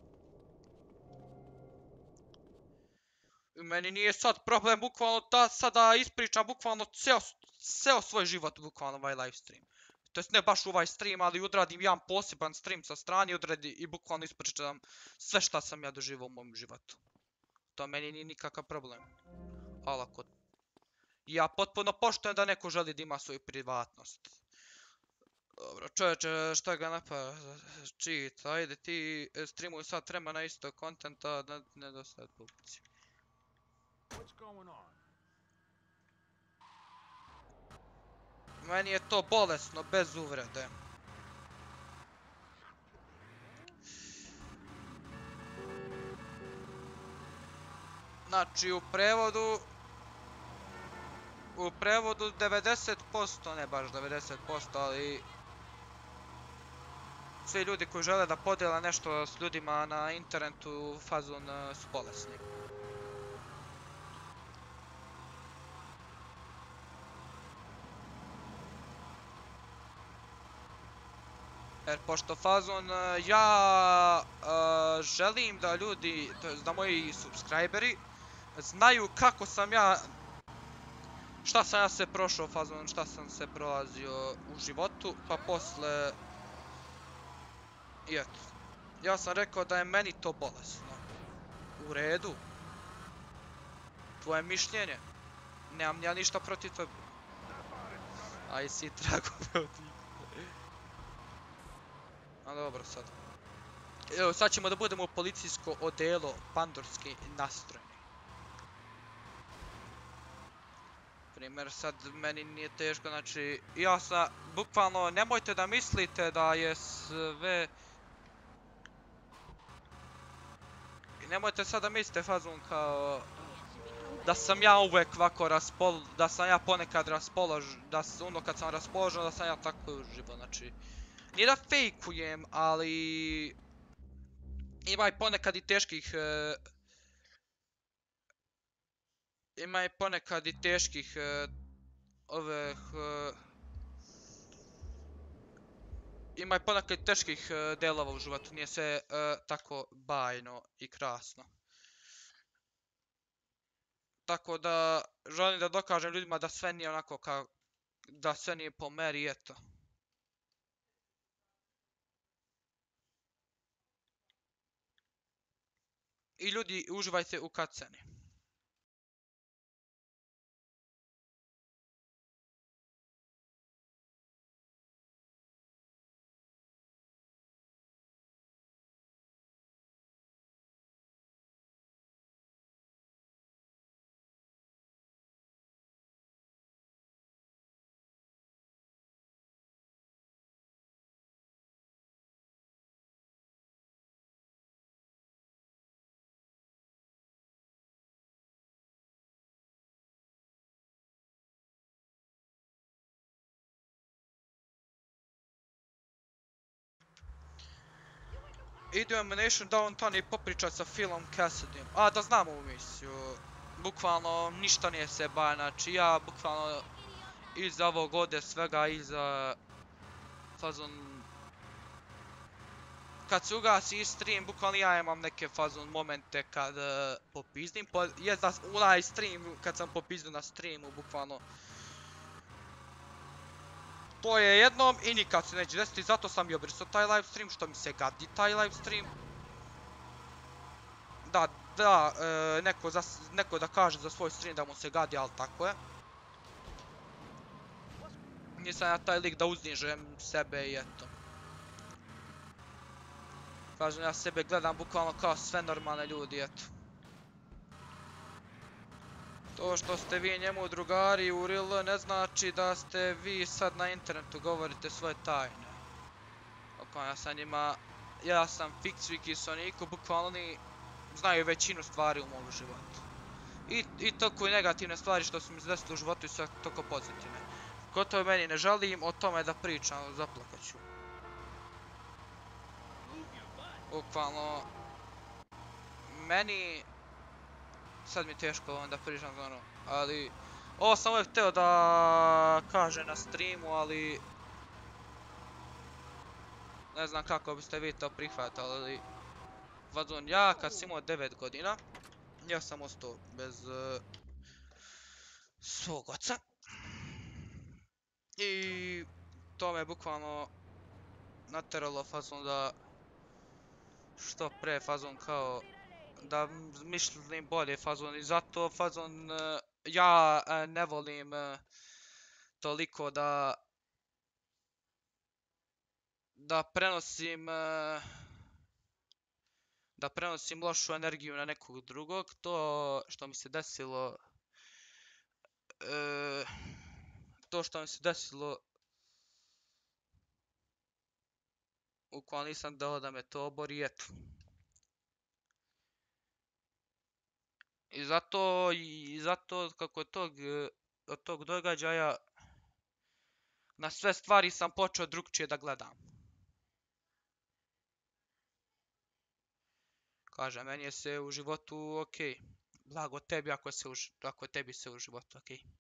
I meni nije sad problem bukvalno da sada ispričam bukvalno ceo, ceo svoj život bukvalno ovaj live stream. To jest ne baš u ovaj stream, ali odradim jedan poseban stream sa strane odradi i bukvalno ispričam sve šta sam ja doživao u mom životu. To meni nije nikakav problem. Alako. Ja potpuno poštujem da neko želi da ima svoju privatnost. Dobro, čovječe, šta ga napa, cheat, ajde ti streamuj sad vremena isto kontenta, ne, ne dostaje publici. What's going on? Meni je to bolesno, bez uvrede. Znači u prevodu... U prevodu devedeset posto, ne baš devedeset posto, ali... Svi ljudi koji žele da podijele nešto s ljudima na internetu fazon su bolesni. Jer pošto fazon ja uh, želim da ljudi, to jest da moji subscriberi znaju kako sam ja, šta sam ja se prošao fazon, šta sam se prolazio u životu, pa posle, i eto. Ja sam rekao da je meni to bolesno. U redu. Tvoje mišljenje. Nemam ja ništa protiv tebe. Aj si trago protiv. A dobro sad. Evo sad ćemo da budemo u policijsko odelo pandorski nastrojeni. Primjer sad meni nije teško, znači ja sam bukvalno nemojte da mislite da je sve... Nemojte sad da mislite fazon kao... Da sam ja uvek ovako raspol... Da sam ja ponekad raspolož... Da ono kad sam raspoložen da sam ja tako uživo, znači... Nije da fejkujem, ali... Ima i ponekad i teških... E... Ima i ponekad i teških... E... Ovih... E... Ima i ponekad teških e, delova u životu, nije sve e, tako bajno i krasno. Tako da želim da dokažem ljudima da sve nije onako kao... Da sve nije po meri, eto. I ljudi, uživajte u cutsceni. ide u Ammunition Downtown i popričat sa Philom Cassidym. A, da znam ovu misiju. Bukvalno ništa nije se ba, znači ja bukvalno iza ovog ovdje svega, iza fazon... Kad se ugasi stream, bukvalno ja imam neke fazon momente kad uh, popizdim, po, je da onaj stream, kad sam popizdio na streamu, bukvalno to je jednom i nikad se neće desiti, zato sam i obrisao taj live stream, što mi se gadi taj live stream. Da, da, e, neko, za, neko da kaže za svoj stream da mu se gadi, ali tako je. Nisam ja taj lik da uzdižem sebe i eto. Kažem, ja sebe gledam bukvalno kao sve normalne ljudi, eto. To što ste vi njemu drugari u real ne znači da ste vi sad na internetu govorite svoje tajne. Oko ja sam njima, ja sam Fixvik i Soniku, bukvalno oni znaju većinu stvari u mom životu. I, i toko i negativne stvari što su mi se desili u životu i sve toko pozitivne. Gotovo meni ne želim o tome da pričam, zaplakat ću. Bukvalno, meni, sad mi je teško onda pričam za ono, ali ovo sam uvijek htio da kaže na streamu, ali ne znam kako biste vi to prihvatali, ali vazon, ja kad sam imao devet godina, ja sam ostao bez uh, svog oca i to me bukvalno nateralo fazon da što pre fazon kao da mislim bolje fazon i zato fazon uh, ja uh, ne volim uh, toliko da da prenosim uh, da prenosim lošu energiju na nekog drugog. To što mi se desilo uh, to što mi se desilo bukvalno nisam dao da me to obori, eto. I zato, i zato kako tog, od tog događaja na sve stvari sam počeo drugčije da gledam. Kažem, meni je se u životu okej. Okay. Blago tebi ako, se u, ako tebi se u životu okej. Okay.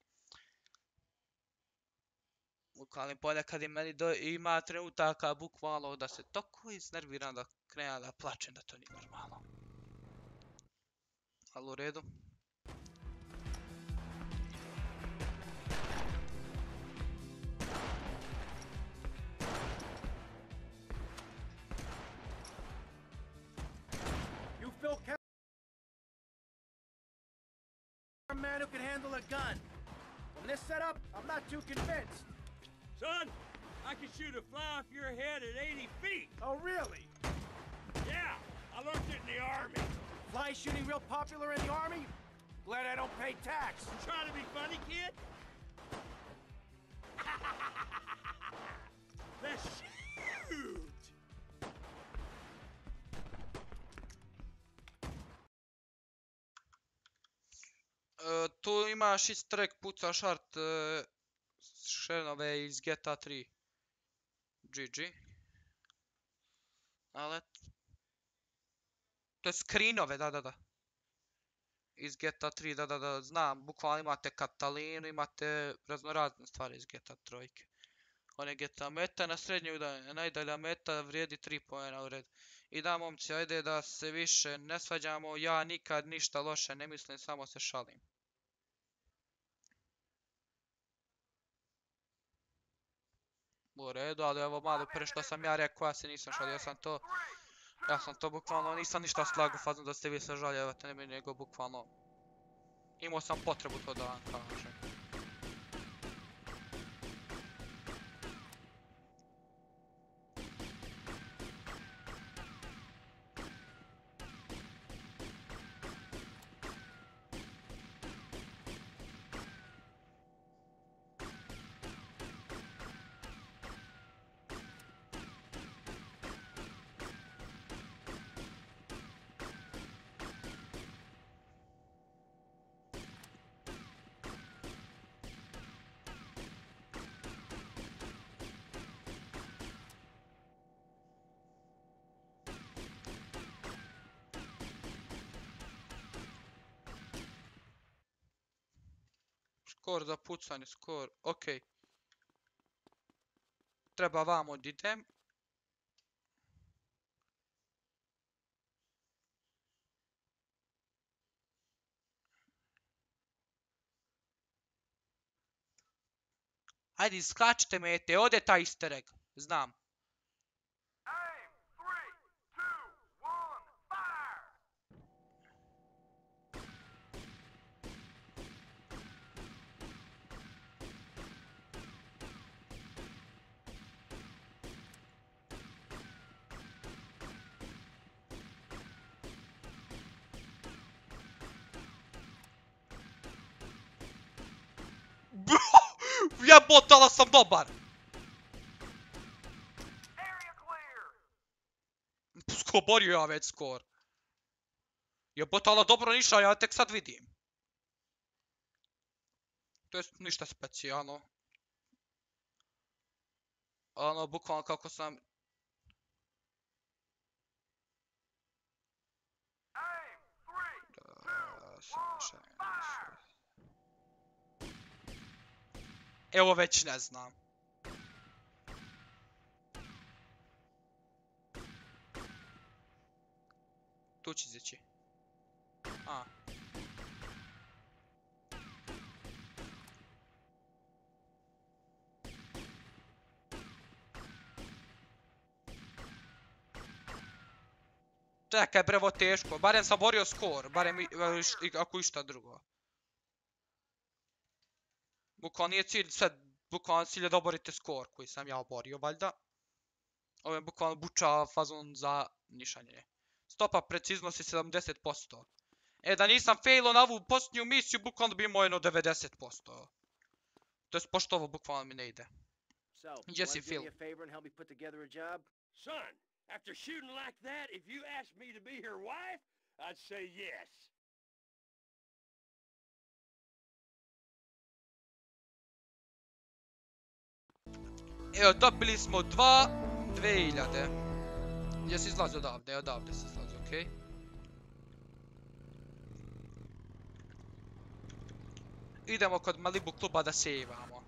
Bukvalno ponekad i meni do, ima trenutaka bukvalno da se toko iznerviram da krenem da plačem, da to nije normalno. Ali u redu. You Phil Ca- a man who can handle a gun. From this setup, I'm not too convinced. Son, I can shoot a fly off your head at eighty feet. Oh, really? Yeah, I learned it in the army. Fly shooting real popular in the army? Glad I don't pay tax. You trying to be funny, kid? Let's shoot! Uh, tu imaš easter egg, pucaš art uh, šenove iz G T A tri. G G. Ale... To je screenove, da, da, da. Iz G T A tri, da, da, da, znam. Bukvalno imate Katalinu, imate raznorazne stvari iz G T A tri. On je G T A meta, na srednjoj udaljenju. Najdalja meta vrijedi tri poena u redu. I da, momci, ajde da se više ne svađamo. Ja nikad ništa loše ne mislim, samo se šalim. U redu, ali evo malo pre što sam ja rekao, ja se nisam šalio, ja sam to... Ja sam to bukvalno, nisam ništa slago fazno da ste vi se žaljevate, ne nego bukvalno... Imao sam potrebu to da vam kažem. Skor za pucanje, skor, okej. Treba vamo da idem. Ajde, iskačite mete, ode taj easter egg. Znam. Jebotala sam dobar! Skoborio ja već skor. Jebotala dobro ništa, ja tek sad vidim. To je ništa specijalno. Ono, bukvalno kako sam... Evo već ne znam. Tu će izaći. A. Čekaj bre, ovo teško. Barem sam borio skor. Barem ako išta drugo. Bukvalno nije cilj sve. Bukvalno cilj je da oborite skor koji sam ja oborio, valjda. Ovo je bukvalno buča fazon za nišanje. Stopa preciznosti sedamdeset posto. E, da nisam failo na ovu posljednju misiju, bukvalno bi imao jedno devedeset posto. To jest, pošto ovo bukvalno mi ne ide. Jesse Phil. Son, after shooting like that, if you asked me to be your wife, I'd say yes. Evo, dobili smo dva, dve hiljade. Jesi izlazio odavde, odavde si izlazio, okej. Idemo kod Malibu kluba da sejvamo.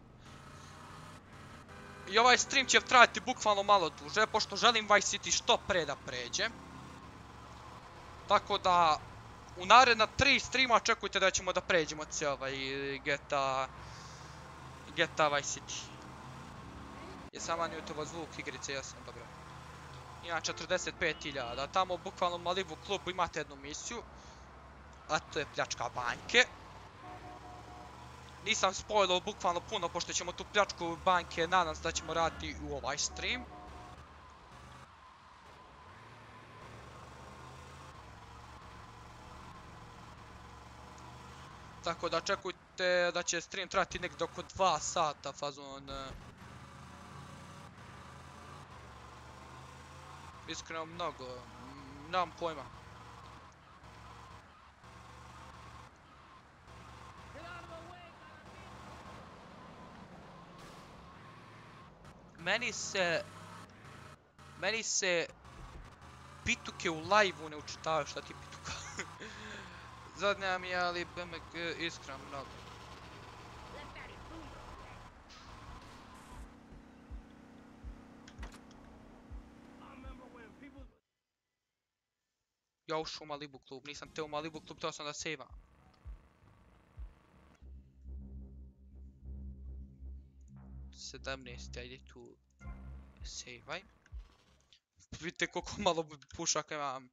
I ovaj stream će trajati bukvalno malo duže, pošto želim Vice City što pre da pređem. Tako da, u naredna tri streama očekujte da ćemo da pređemo cijel ovaj G T A... G T A Vice City. Jesam manjutovo zvuk igrice, jesam, dobro. Ima četrdeset pet hiljada, tamo bukvalno u Malibu klubu imate jednu misiju. A to je pljačka banke. Nisam spoilao bukvalno puno, pošto ćemo tu pljačku banke, nadam se da ćemo raditi u ovaj stream. Tako da očekujte da će stream trajati nekdo oko dva sata, fazon... Iskreno mnogo, nemam pojma. Meni se... Meni se... Pituke u live-u ne učitavaju, šta ti pituka? Zadnja mi je, ali B M G iskreno mnogo. Ja ušao u Malibu klub, nisam te u Malibu klub, teo sam da sejvam. sedamnaest, ajde tu sejvaj. Vidite koliko malo pušaka imam.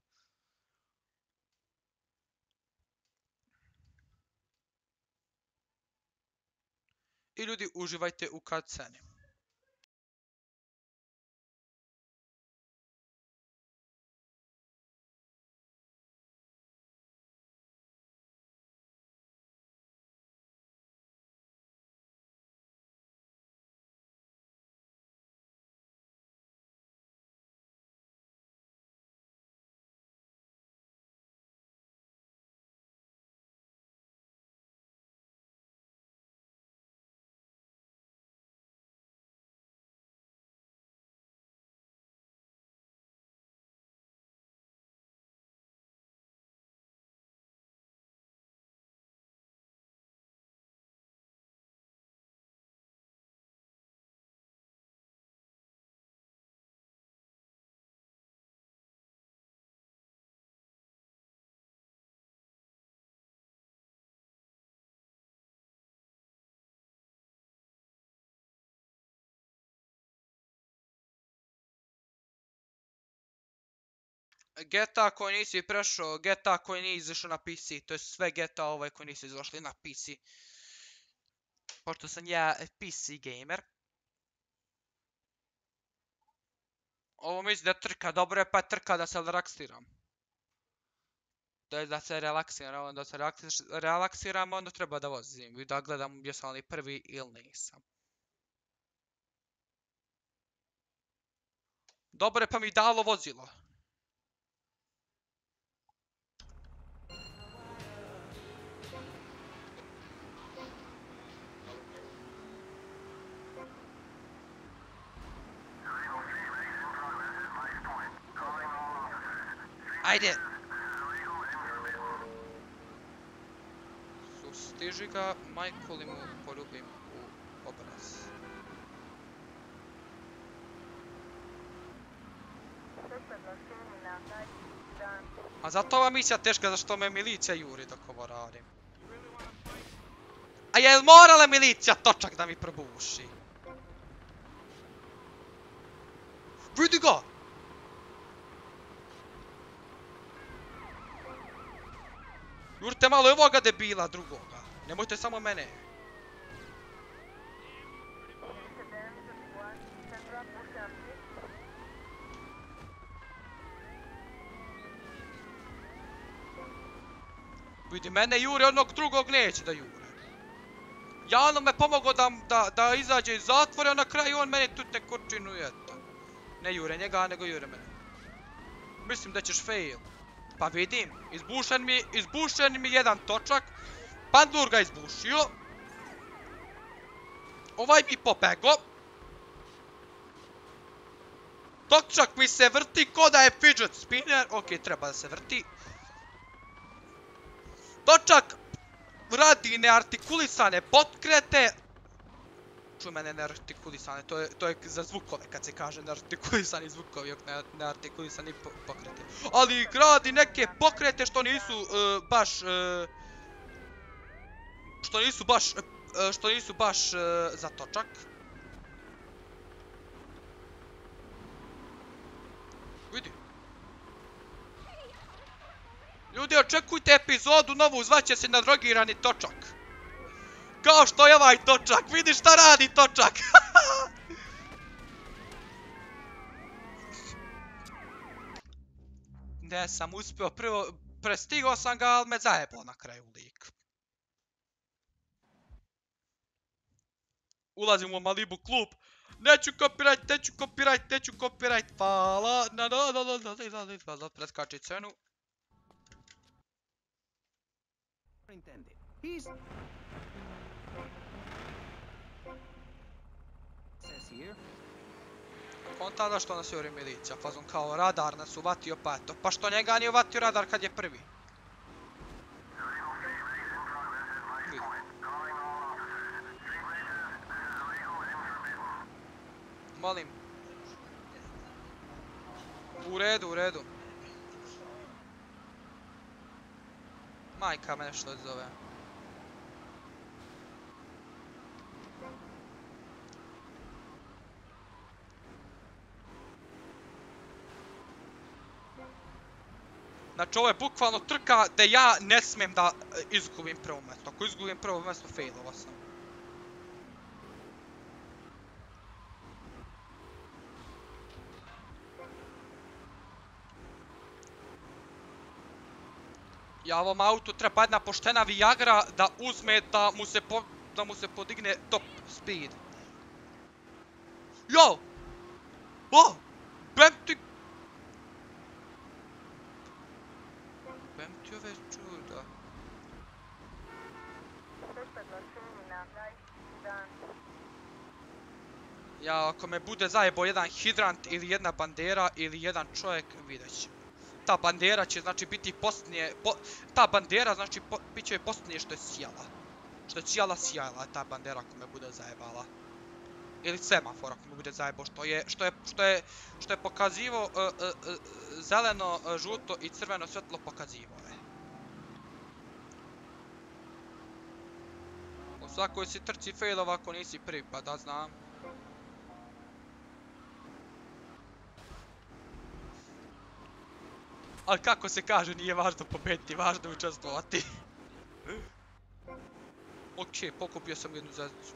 I ljudi, uživajte u cutsceni. G T A koji nisi prešao, G T A koji nije izašao na P C, to je sve G T A ovaj koji nisu izašli na P C. Pošto sam ja P C gamer. Ovo mislim da trka, dobro je pa trka da se relaksiram. To je da se relaksiram, onda se relaksiram, onda treba da vozim i da gledam jesam li prvi ili nisam. Dobro je pa mi dalo vozilo. Ajde! Sustiži ga, majku li mu poljubim u obraz. A zato ova misija teška zašto me milicija juri dok ovo radim. A jel morala milicija točak da mi probuši? Vidi ga! Jurite malo ovoga debila drugoga. Nemojte samo mene. Vidi, mene jure, onog drugog neće da jure. Ja ono me pomogao da, da, da izađe iz zatvora, a na kraju on meni tute kurčinu i eto. Ne jure njega, nego jure mene. Mislim da ćeš fail. Pa vidim, izbušen mi, izbušen mi jedan točak. Pandur ga izbušio. Ovaj mi pobego. Točak mi se vrti ko da je fidget spinner. Ok, treba da se vrti. Točak radi neartikulisane potkrete. Čuj mene neartikulisane, to je, to je za zvukove kad se kaže neartikulisani zvukovi, ne, neartikulisani po, pokrete. Ali radi neke pokrete što nisu uh, baš... Uh, što nisu baš... Uh, što nisu baš uh, za točak. Vidi. Ljudi, očekujte epizodu novu, zvaće se Nadrogirani točak. Kao što je ovaj točak, vidi šta radi točak. Ne sam uspio, prvo, prestigao sam ga, ali me zajebao na kraju lik. Ulazim u Malibu klub. Neću copyright, neću copyright, neću copyright, hvala. Na na na na na na na preskači cenu. Konta da što nas juri milicija, fazon kao radar nas uvatio pa eto. Pa što njega nije uvatio radar kad je prvi? Vidi. Molim. U redu, u redu. Majka me nešto zove. Znači ovo je bukvalno trka da ja ne smijem da izgubim prvo mjesto. Ako izgubim prvo mjesto, failova sam. Ja ovom autu treba jedna poštena Viagra da uzme da mu se, po, da mu se podigne top speed. Jo! O! Bem ti... Bem ti ove čuda. Ja, ako me bude zajebo jedan hidrant ili jedna bandera ili jedan čovjek, vidjet ću. Ta bandera će znači biti posljednje, po, ta bandera znači po, bit će posljednje što je sjala. Što je sjala sjala ta bandera ako me bude zajebala. Ili semafor ako me bude zajebo što je, što je, što je, što je pokazivo uh, uh, uh, zeleno, uh, žuto i crveno svjetlo pokazivo je. U svakoj si trci failova ako nisi prvi pa da znam. Ali kako se kaže, nije važno pobediti, važno je učestvovati. Okej, pokupio sam jednu zvezdicu.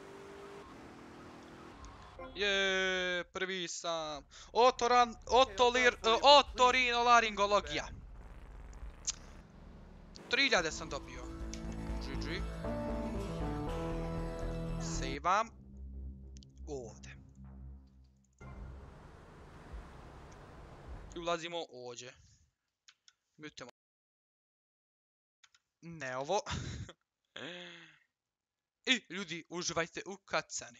Je, prvi sam. Otoran, otolir, otorinolaringologija. tri hiljade sam dobio. G G. Sejvam. Ovdje. I ulazimo ovdje. Mutemo. Ne ovo. I ljudi, uživajte u cutsceni.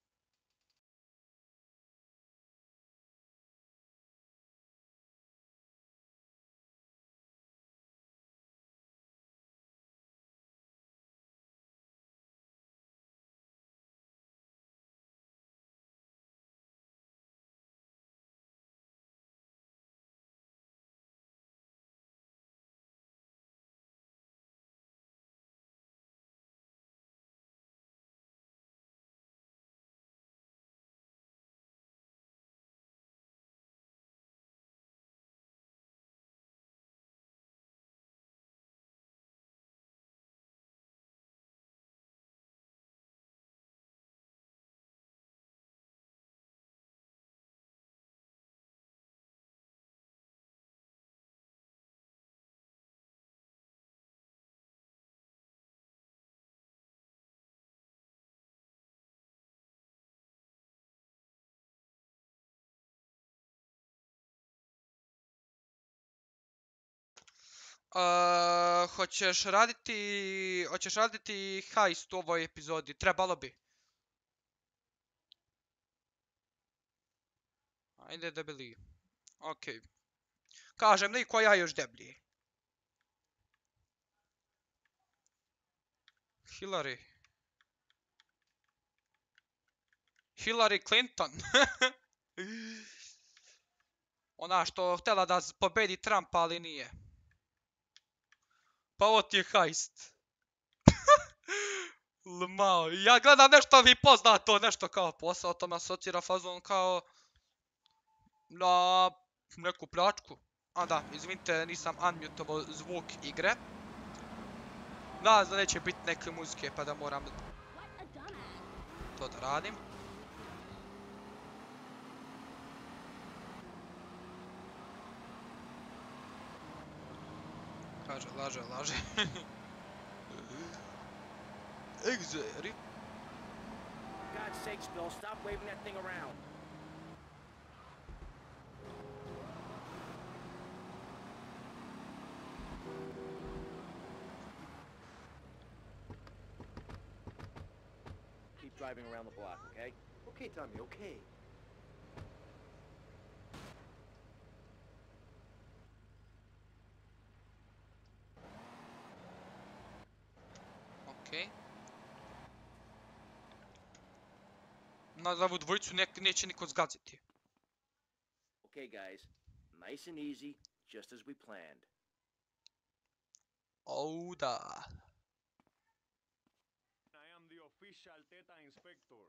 Uh, hoćeš raditi, hoćeš raditi heist u ovoj epizodi, trebalo bi. Ajde debeli. Okej. Kažem li koja je još deblji. Hillary. Hillary Clinton. Ona što htjela da pobedi Trumpa, ali nije. Pa ovo ti je heist. Lmao. Ja gledam nešto vi poznato, nešto kao posao, to me asocira fazon kao na neku pljačku. A da, izvinite, nisam unmutovao zvuk igre. Nadam da neće biti neke muzike pa da moram to da radim. Kaže, laže, laže. Exeri. God's sakes, Bill, stop waving that thing around. Keep driving around the block, okay? Okay, Tommy, okay. Okej. Na ovu dvojicu neće niko zgaziti. Okay, guys. Nice and easy, just as we planned. Oh, da. I am the official Theta Inspector.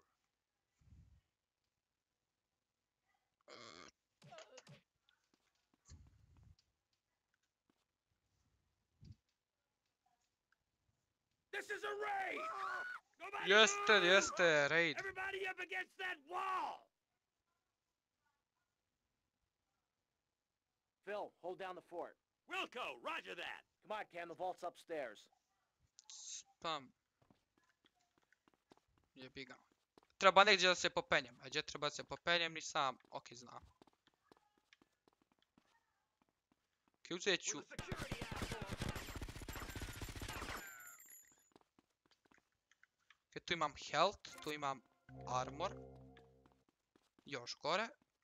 This is a raid! Nobody Jeste, move! jeste, raid. Everybody up against that wall! Phil, hold down the fort. Wilco, roger that. Come on, Cam, the vault's upstairs. Spam. Jebi ga. Treba negdje da se popenjem. A gdje treba da se popenjem ni sam. Ok, znam. Ok, uzet ću. Ok, tu imam health, tu imam armor. Još gore.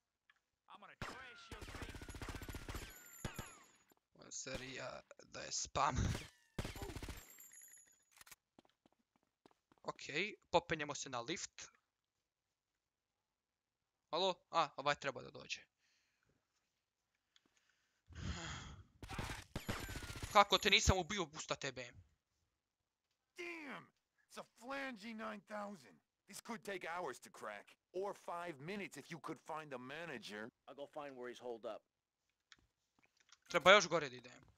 Ovo serija da je spam. Ok, popenjemo se na lift. Alo? A, ovaj treba da dođe. Kako te nisam ubio, busta tebe. Damn! It's a Flangy nine thousand. This could take hours to crack. Or five minutes if you could find the manager. I'll go find where he's holed up. Treba još gore da idem.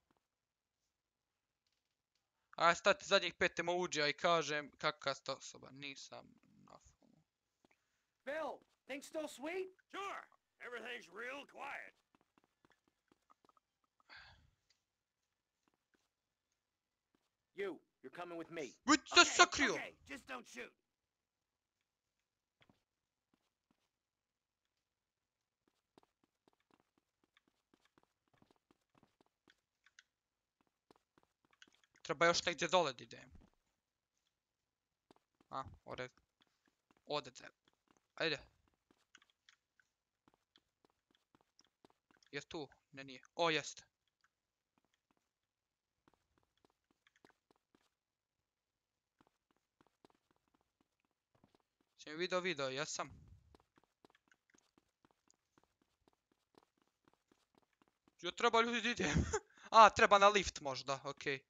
Aj, stati zadnjih pet emojija i kažem kakva ste osoba. Nisam na filmu. Phil, things still sweet? Sure. Everything's real quiet. You, you're coming with me. Već se sakrio! Okay, just don't shoot. Treba još negdje dole da idem. A, ovdje. Ovdje treba. Ajde. Je tu? Ne, nije. O, jeste. Si mi video video, jesam. Jo, treba ljudi da idem. A, treba na lift možda, okej.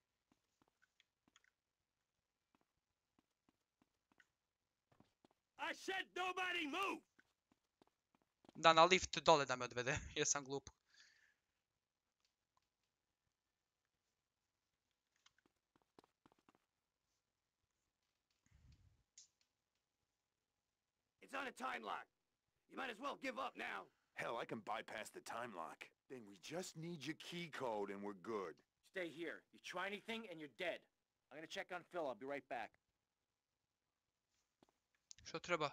I said nobody move. Da, na lift dole da me odvede, jesam glup. It's on a time lock. You might as well give up now. Hell, I can bypass the time lock. Then we just need your key code and we're good. Stay here. You try anything and you're dead. I'm gonna check on Phil. I'll be right back. Što treba?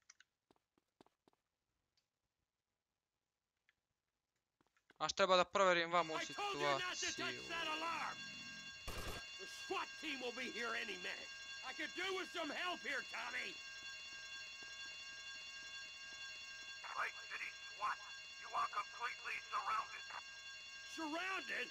Až treba da proverim vam u I told you not to touch situaciju. that alarm. The SWAT team will be here any minute. I could do with some help here, Tommy. Lake City SWAT, you are completely surrounded. Surrounded?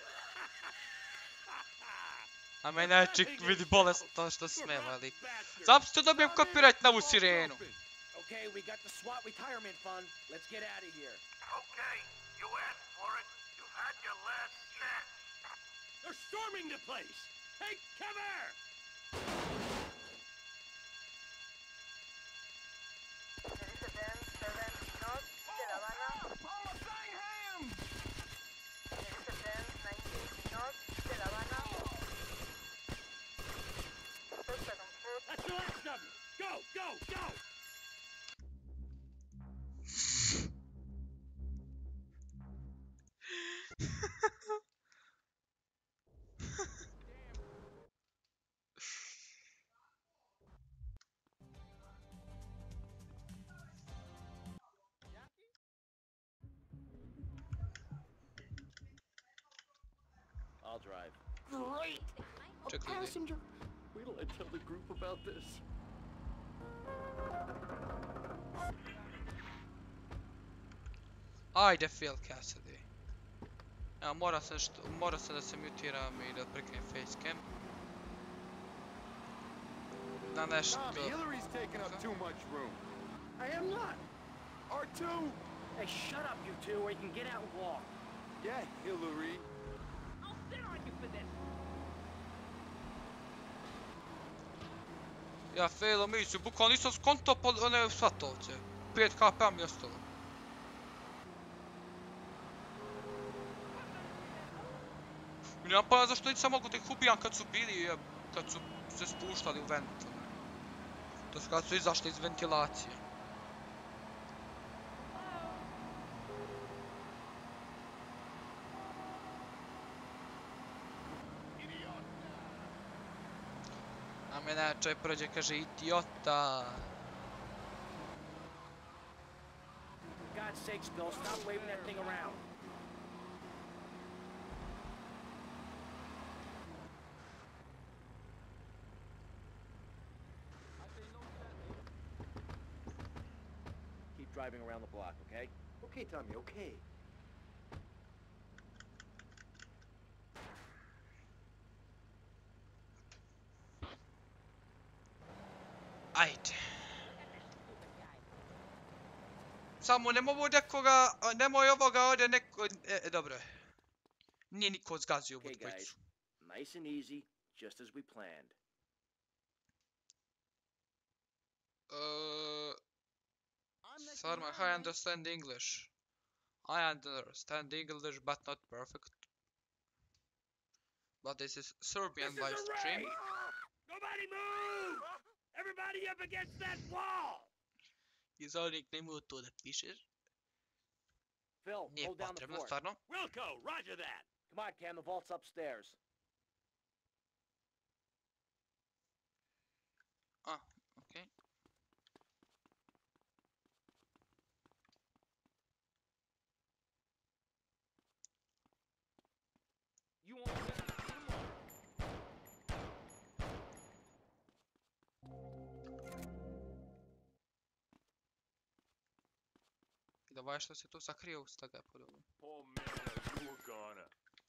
A mene je čik vidi bolestno što smeva, ali... Zapsto dobijem copyright na ovu sirenu. Okay, we got the SWAT retirement fund. Let's get out of here. Okay, you asked for it. You've had your last chance. They're storming the place. Take cover! That's the last of them. Go, go, go! I'll drive. Great! A Čekaj, ide. passenger! Wait till I tell the group about this. Ajde, Phil Cassidy. Evo, mora sam, što, mora sam da se mutiram i da priknem facecam. Na nešto... Tommy, Hillary's taking up too much room. I am not. R two! Hey, shut up, you two, or you can get out and walk. Yeah, Hillary. I'll sit on you for this. Ja failo misiju, bukvalno nisam skonto po one svatovce. pet kp mi je ostalo. I nemam pojma zašto nisam mogu da ih ubijam kad su bili, je, kad su se spuštali u vent. To su kad su izašli iz ventilacije. A mene čovjek prođe kaže idiota. For God's sakes, Bill, stop waving that thing around. Keep driving around the block, okay? Okay, Tommy, okay. Ajde. Samo nemoj nekoga, nemoj ovoga ovdje neko... E, e, dobro je. Nije niko zgazio ovu Okay, guys. dvojicu. Nice and easy, just as we planned. Uh, Sarma, I understand English. I understand English, but not perfect. But this is Serbian This is live a stream. raid! Nobody move! Everybody up against that wall! Izolnik nemoj to da pišeš. Phil, Nije hold down the potrebno, fort. stvarno. Wilco, roger that! Come on, Cam, the vault's upstairs. A, okej. You won't miss it anymore. I давай što se tu sakrio uz toga podobno. Oh man, you were gonna.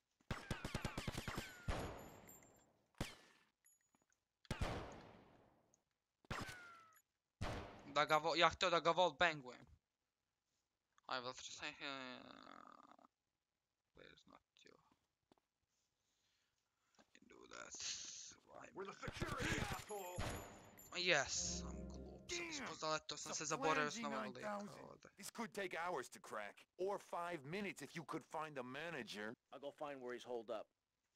Da ga vo... Ja htio da ga wall bangujem. I will say... Uh, please not you. Do that. Why? We're the security, asshole! Yes, sam glup. Sam ispozaletio sam se zaboravio s novog lika ovdje. This could take hours to crack. Or five minutes if you could find a manager. I'll go find where he's holed up.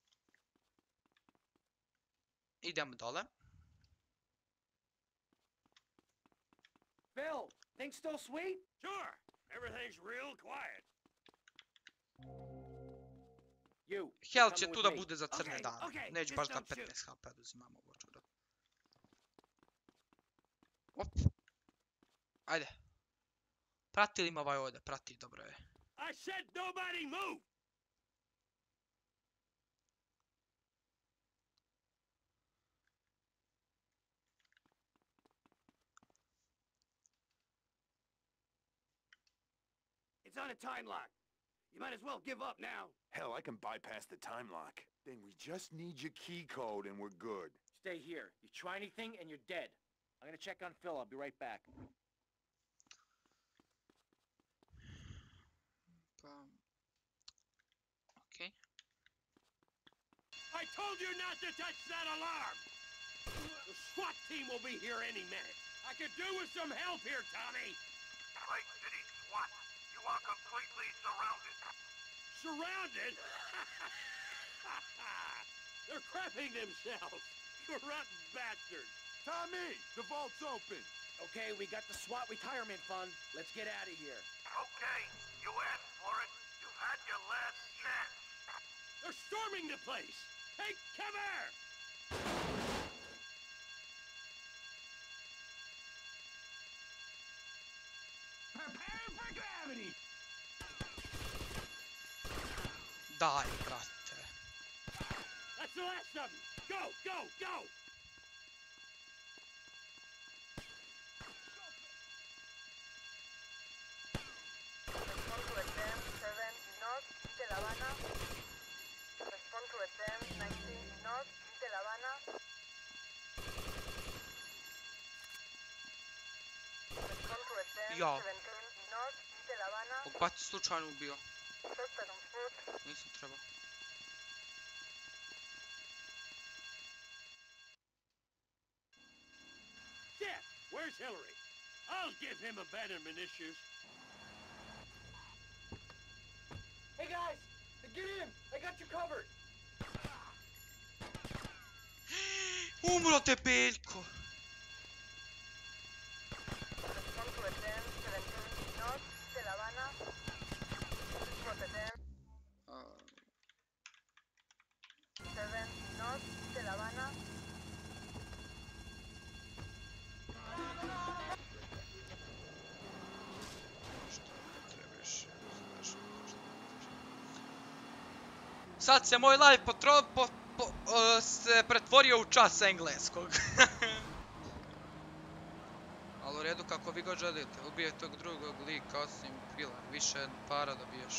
Idem dole. Phil, things still sweet? Sure, everything's real quiet. You. Hel coming će with tu da me. bude za crne Okay, dane. okay, Neću just baš da don't shoot. petnaest H P oduzimam ovo čudo. Op. Ajde. Prati li me ovaj ovdje? Prati, dobro je. I said nobody move! It's on a time lock. You might as well give up now. Hell, I can bypass the time lock. Then we just need your key code and we're good. Stay here. You try anything and you're dead. I'm gonna check on Phil. I'll be right back. Pa... Okej. I told you not to touch that alarm! The SWAT team will be here any minute. I could do with some help here, Tommy! Clay City SWAT, you are completely surrounded. Surrounded? They're crapping themselves. Corrupt bastards. Tommy, the vault's open. Okay, we got the SWAT retirement fund. Let's get out of here. Okay, you asked for it. You've had your last chance. They're storming the place. Take cover! Prepare for gravity. Daj, brate. That's the last of them. Go, go, go! Respond to attempt seven North Little Havana. Respond to attempt nineteen North Little Havana. Respond to attempt Ja. seventeen North Little Havana. Bog bat slučajno ubio. Suspect on foot. Nisam trebao. Jeff, where's Hillary? I'll give him abandonment issues. Hey guys, get in. I got you covered. Umro te Peljko! Respond to attempt seventeen North Little Havana. Respond attempt Uh, seven North Little Havana. Sad se moj live potro, po, po, uh, se pretvorio u čas engleskog. Ali u redu kako vi god želite, ubije tog drugog lika osim Fila, više para dobiješ.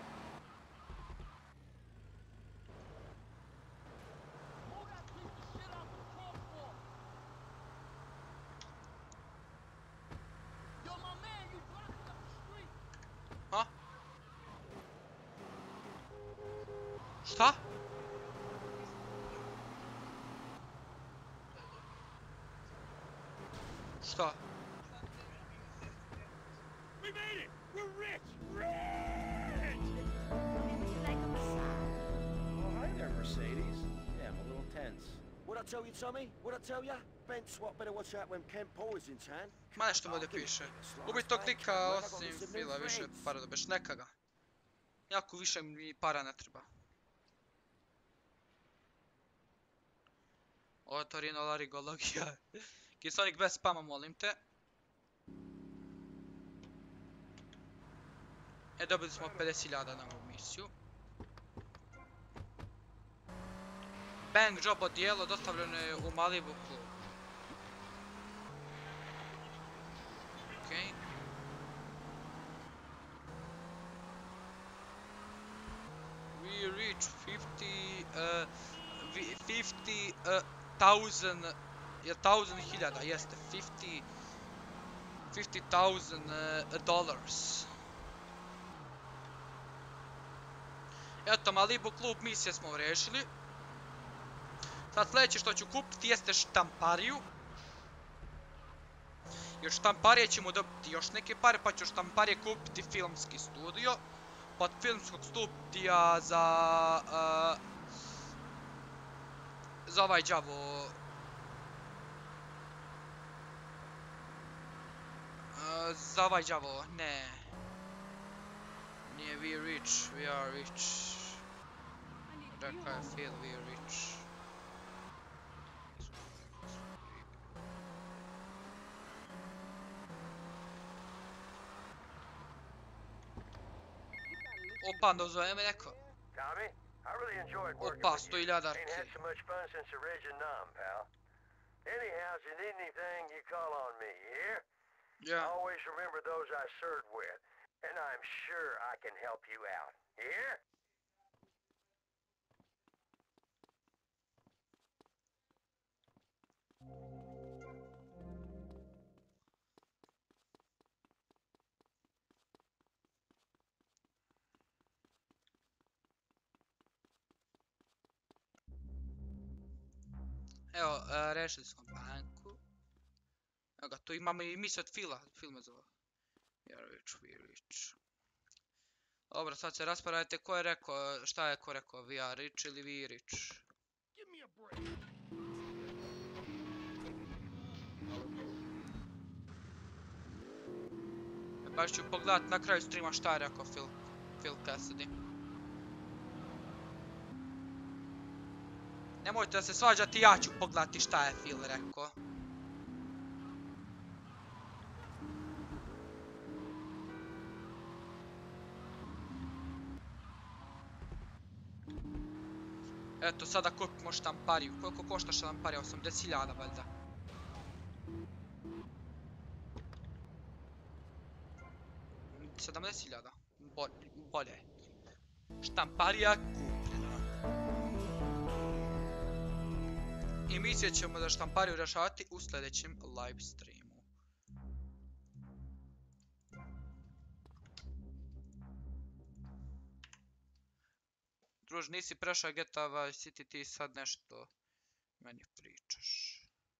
Ha? Šta? Šta? We made it! We're rich! Rich! Oh, hi there, Mercedes. What'd I tell you, Tommy? What'd I tell you? Ben Swat better watch out when Ken Paul is in town. Ma nešto mi ovdje piše. Ubi tog lika osim Fila više para dobiješ. Neka ga. Jako više mi para ne treba. Otorinolaringologija. Kisonik bez spama, molim te. E, dobili smo pedeset hiljada na ovu misiju. Bang job odijelo dostavljeno je u Malibu klub. Okej. We reach fifty, uh, fifty uh, thousand, je thousand hiljada, jeste, fifty, fifty thousand uh, dollars. Eto, Malibu klub misije smo rešili. Sad sljedeće što ću kupiti jeste štampariju. Jer štamparije ćemo dobiti još neke pare, pa ću štamparije kupiti filmski studio. Pod filmskog studija za... Uh, za ovaj đavo... Uh, za ovaj đavo, ne. Nije we rich, we are rich. Rekao je Phil, we are rich. Opa, dozove me neko. Tommy, I really enjoyed working Opa, with sto you. hiljada. Ain't had so much fun since the Reg and Nom, pal. Anyhow, if you need anything, you call on me, you hear? Yeah. Always remember those I served with, and I'm sure I can help you out. You hear? Evo, uh, rešili smo banku. Evo ga, tu imamo i misiju od Fila, film je zove. We are rich, we are rich. Dobro, sad se raspravljate ko je rekao, šta je ko rekao, we are rich ili we rich. Give me a break. Baš ću pogledat na kraju streama šta je rekao Phil, Phil Cassidy. Nemojte da se svađati, ja ću pogledati šta je Phil rekao. Eto, sada kupimo štampariju. Koliko košta štamparija? osamdeset hiljada valjda. sedamdeset hiljada. Bolje. Štamparija kupljena. I misije ćemo za štampariju rešavati u sljedećem live streamu. Druž, nisi prešao G T A Vice City, ti sad nešto meni pričaš.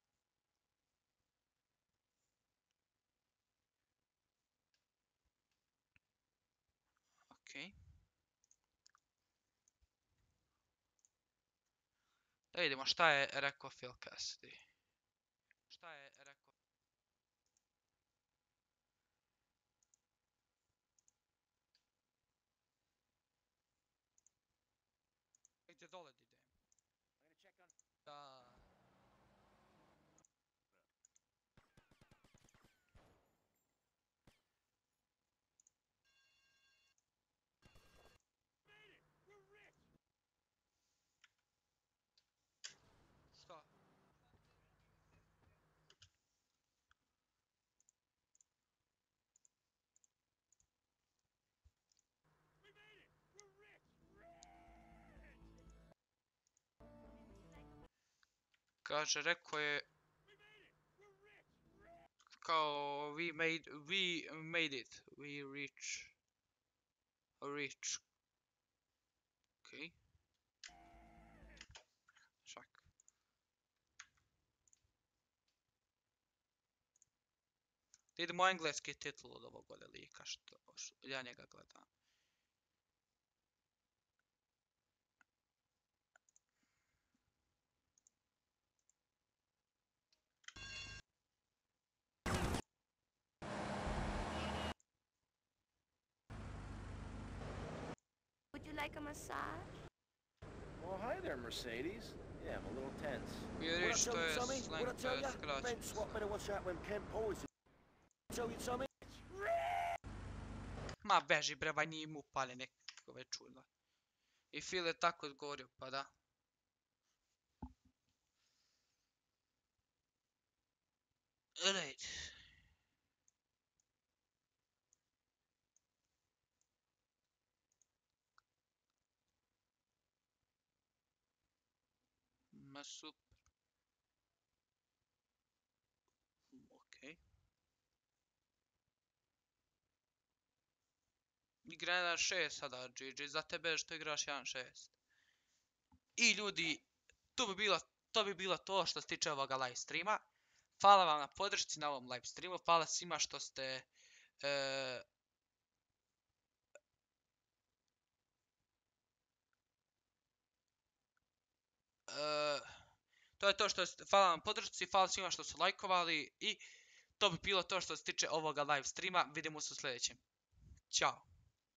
Okej. Da vidimo šta je rekao Phil Cassidy. Šta je rekao? Gdje dole idem? Da. Šta? Kaže, rekao je kao we made we made it, we reach reach. Okej. Čak. Da idemo engleski titul od ovog ovdje lika što ja njega gledam. you like a massage? Well, hi there, Mercedes. Yeah, I'm a little tense. Vjeruj What I što tell you, je Tommy? slang, What I to tell je ya? skraćeno. Men swap better watch out when Ken Poe is. Tell you, Tommy? Ma beži bre, vaj nije im upali nekakve čudno. I Phil je tako odgovorio, pa da. Right. Ma super. Okej. Igra jedan šest sada, G G, za tebe što igraš jedan šest. I ljudi, to bi bilo, to bi bilo to što se tiče ovoga live streama. Hvala vam na podršci na ovom live streamu, hvala svima što ste... E, e, to je to što ste, hvala vam na podršci, hvala svima što su lajkovali i to bi bilo to što se tiče ovoga live streama. Vidimo se u sljedećem. Ćao.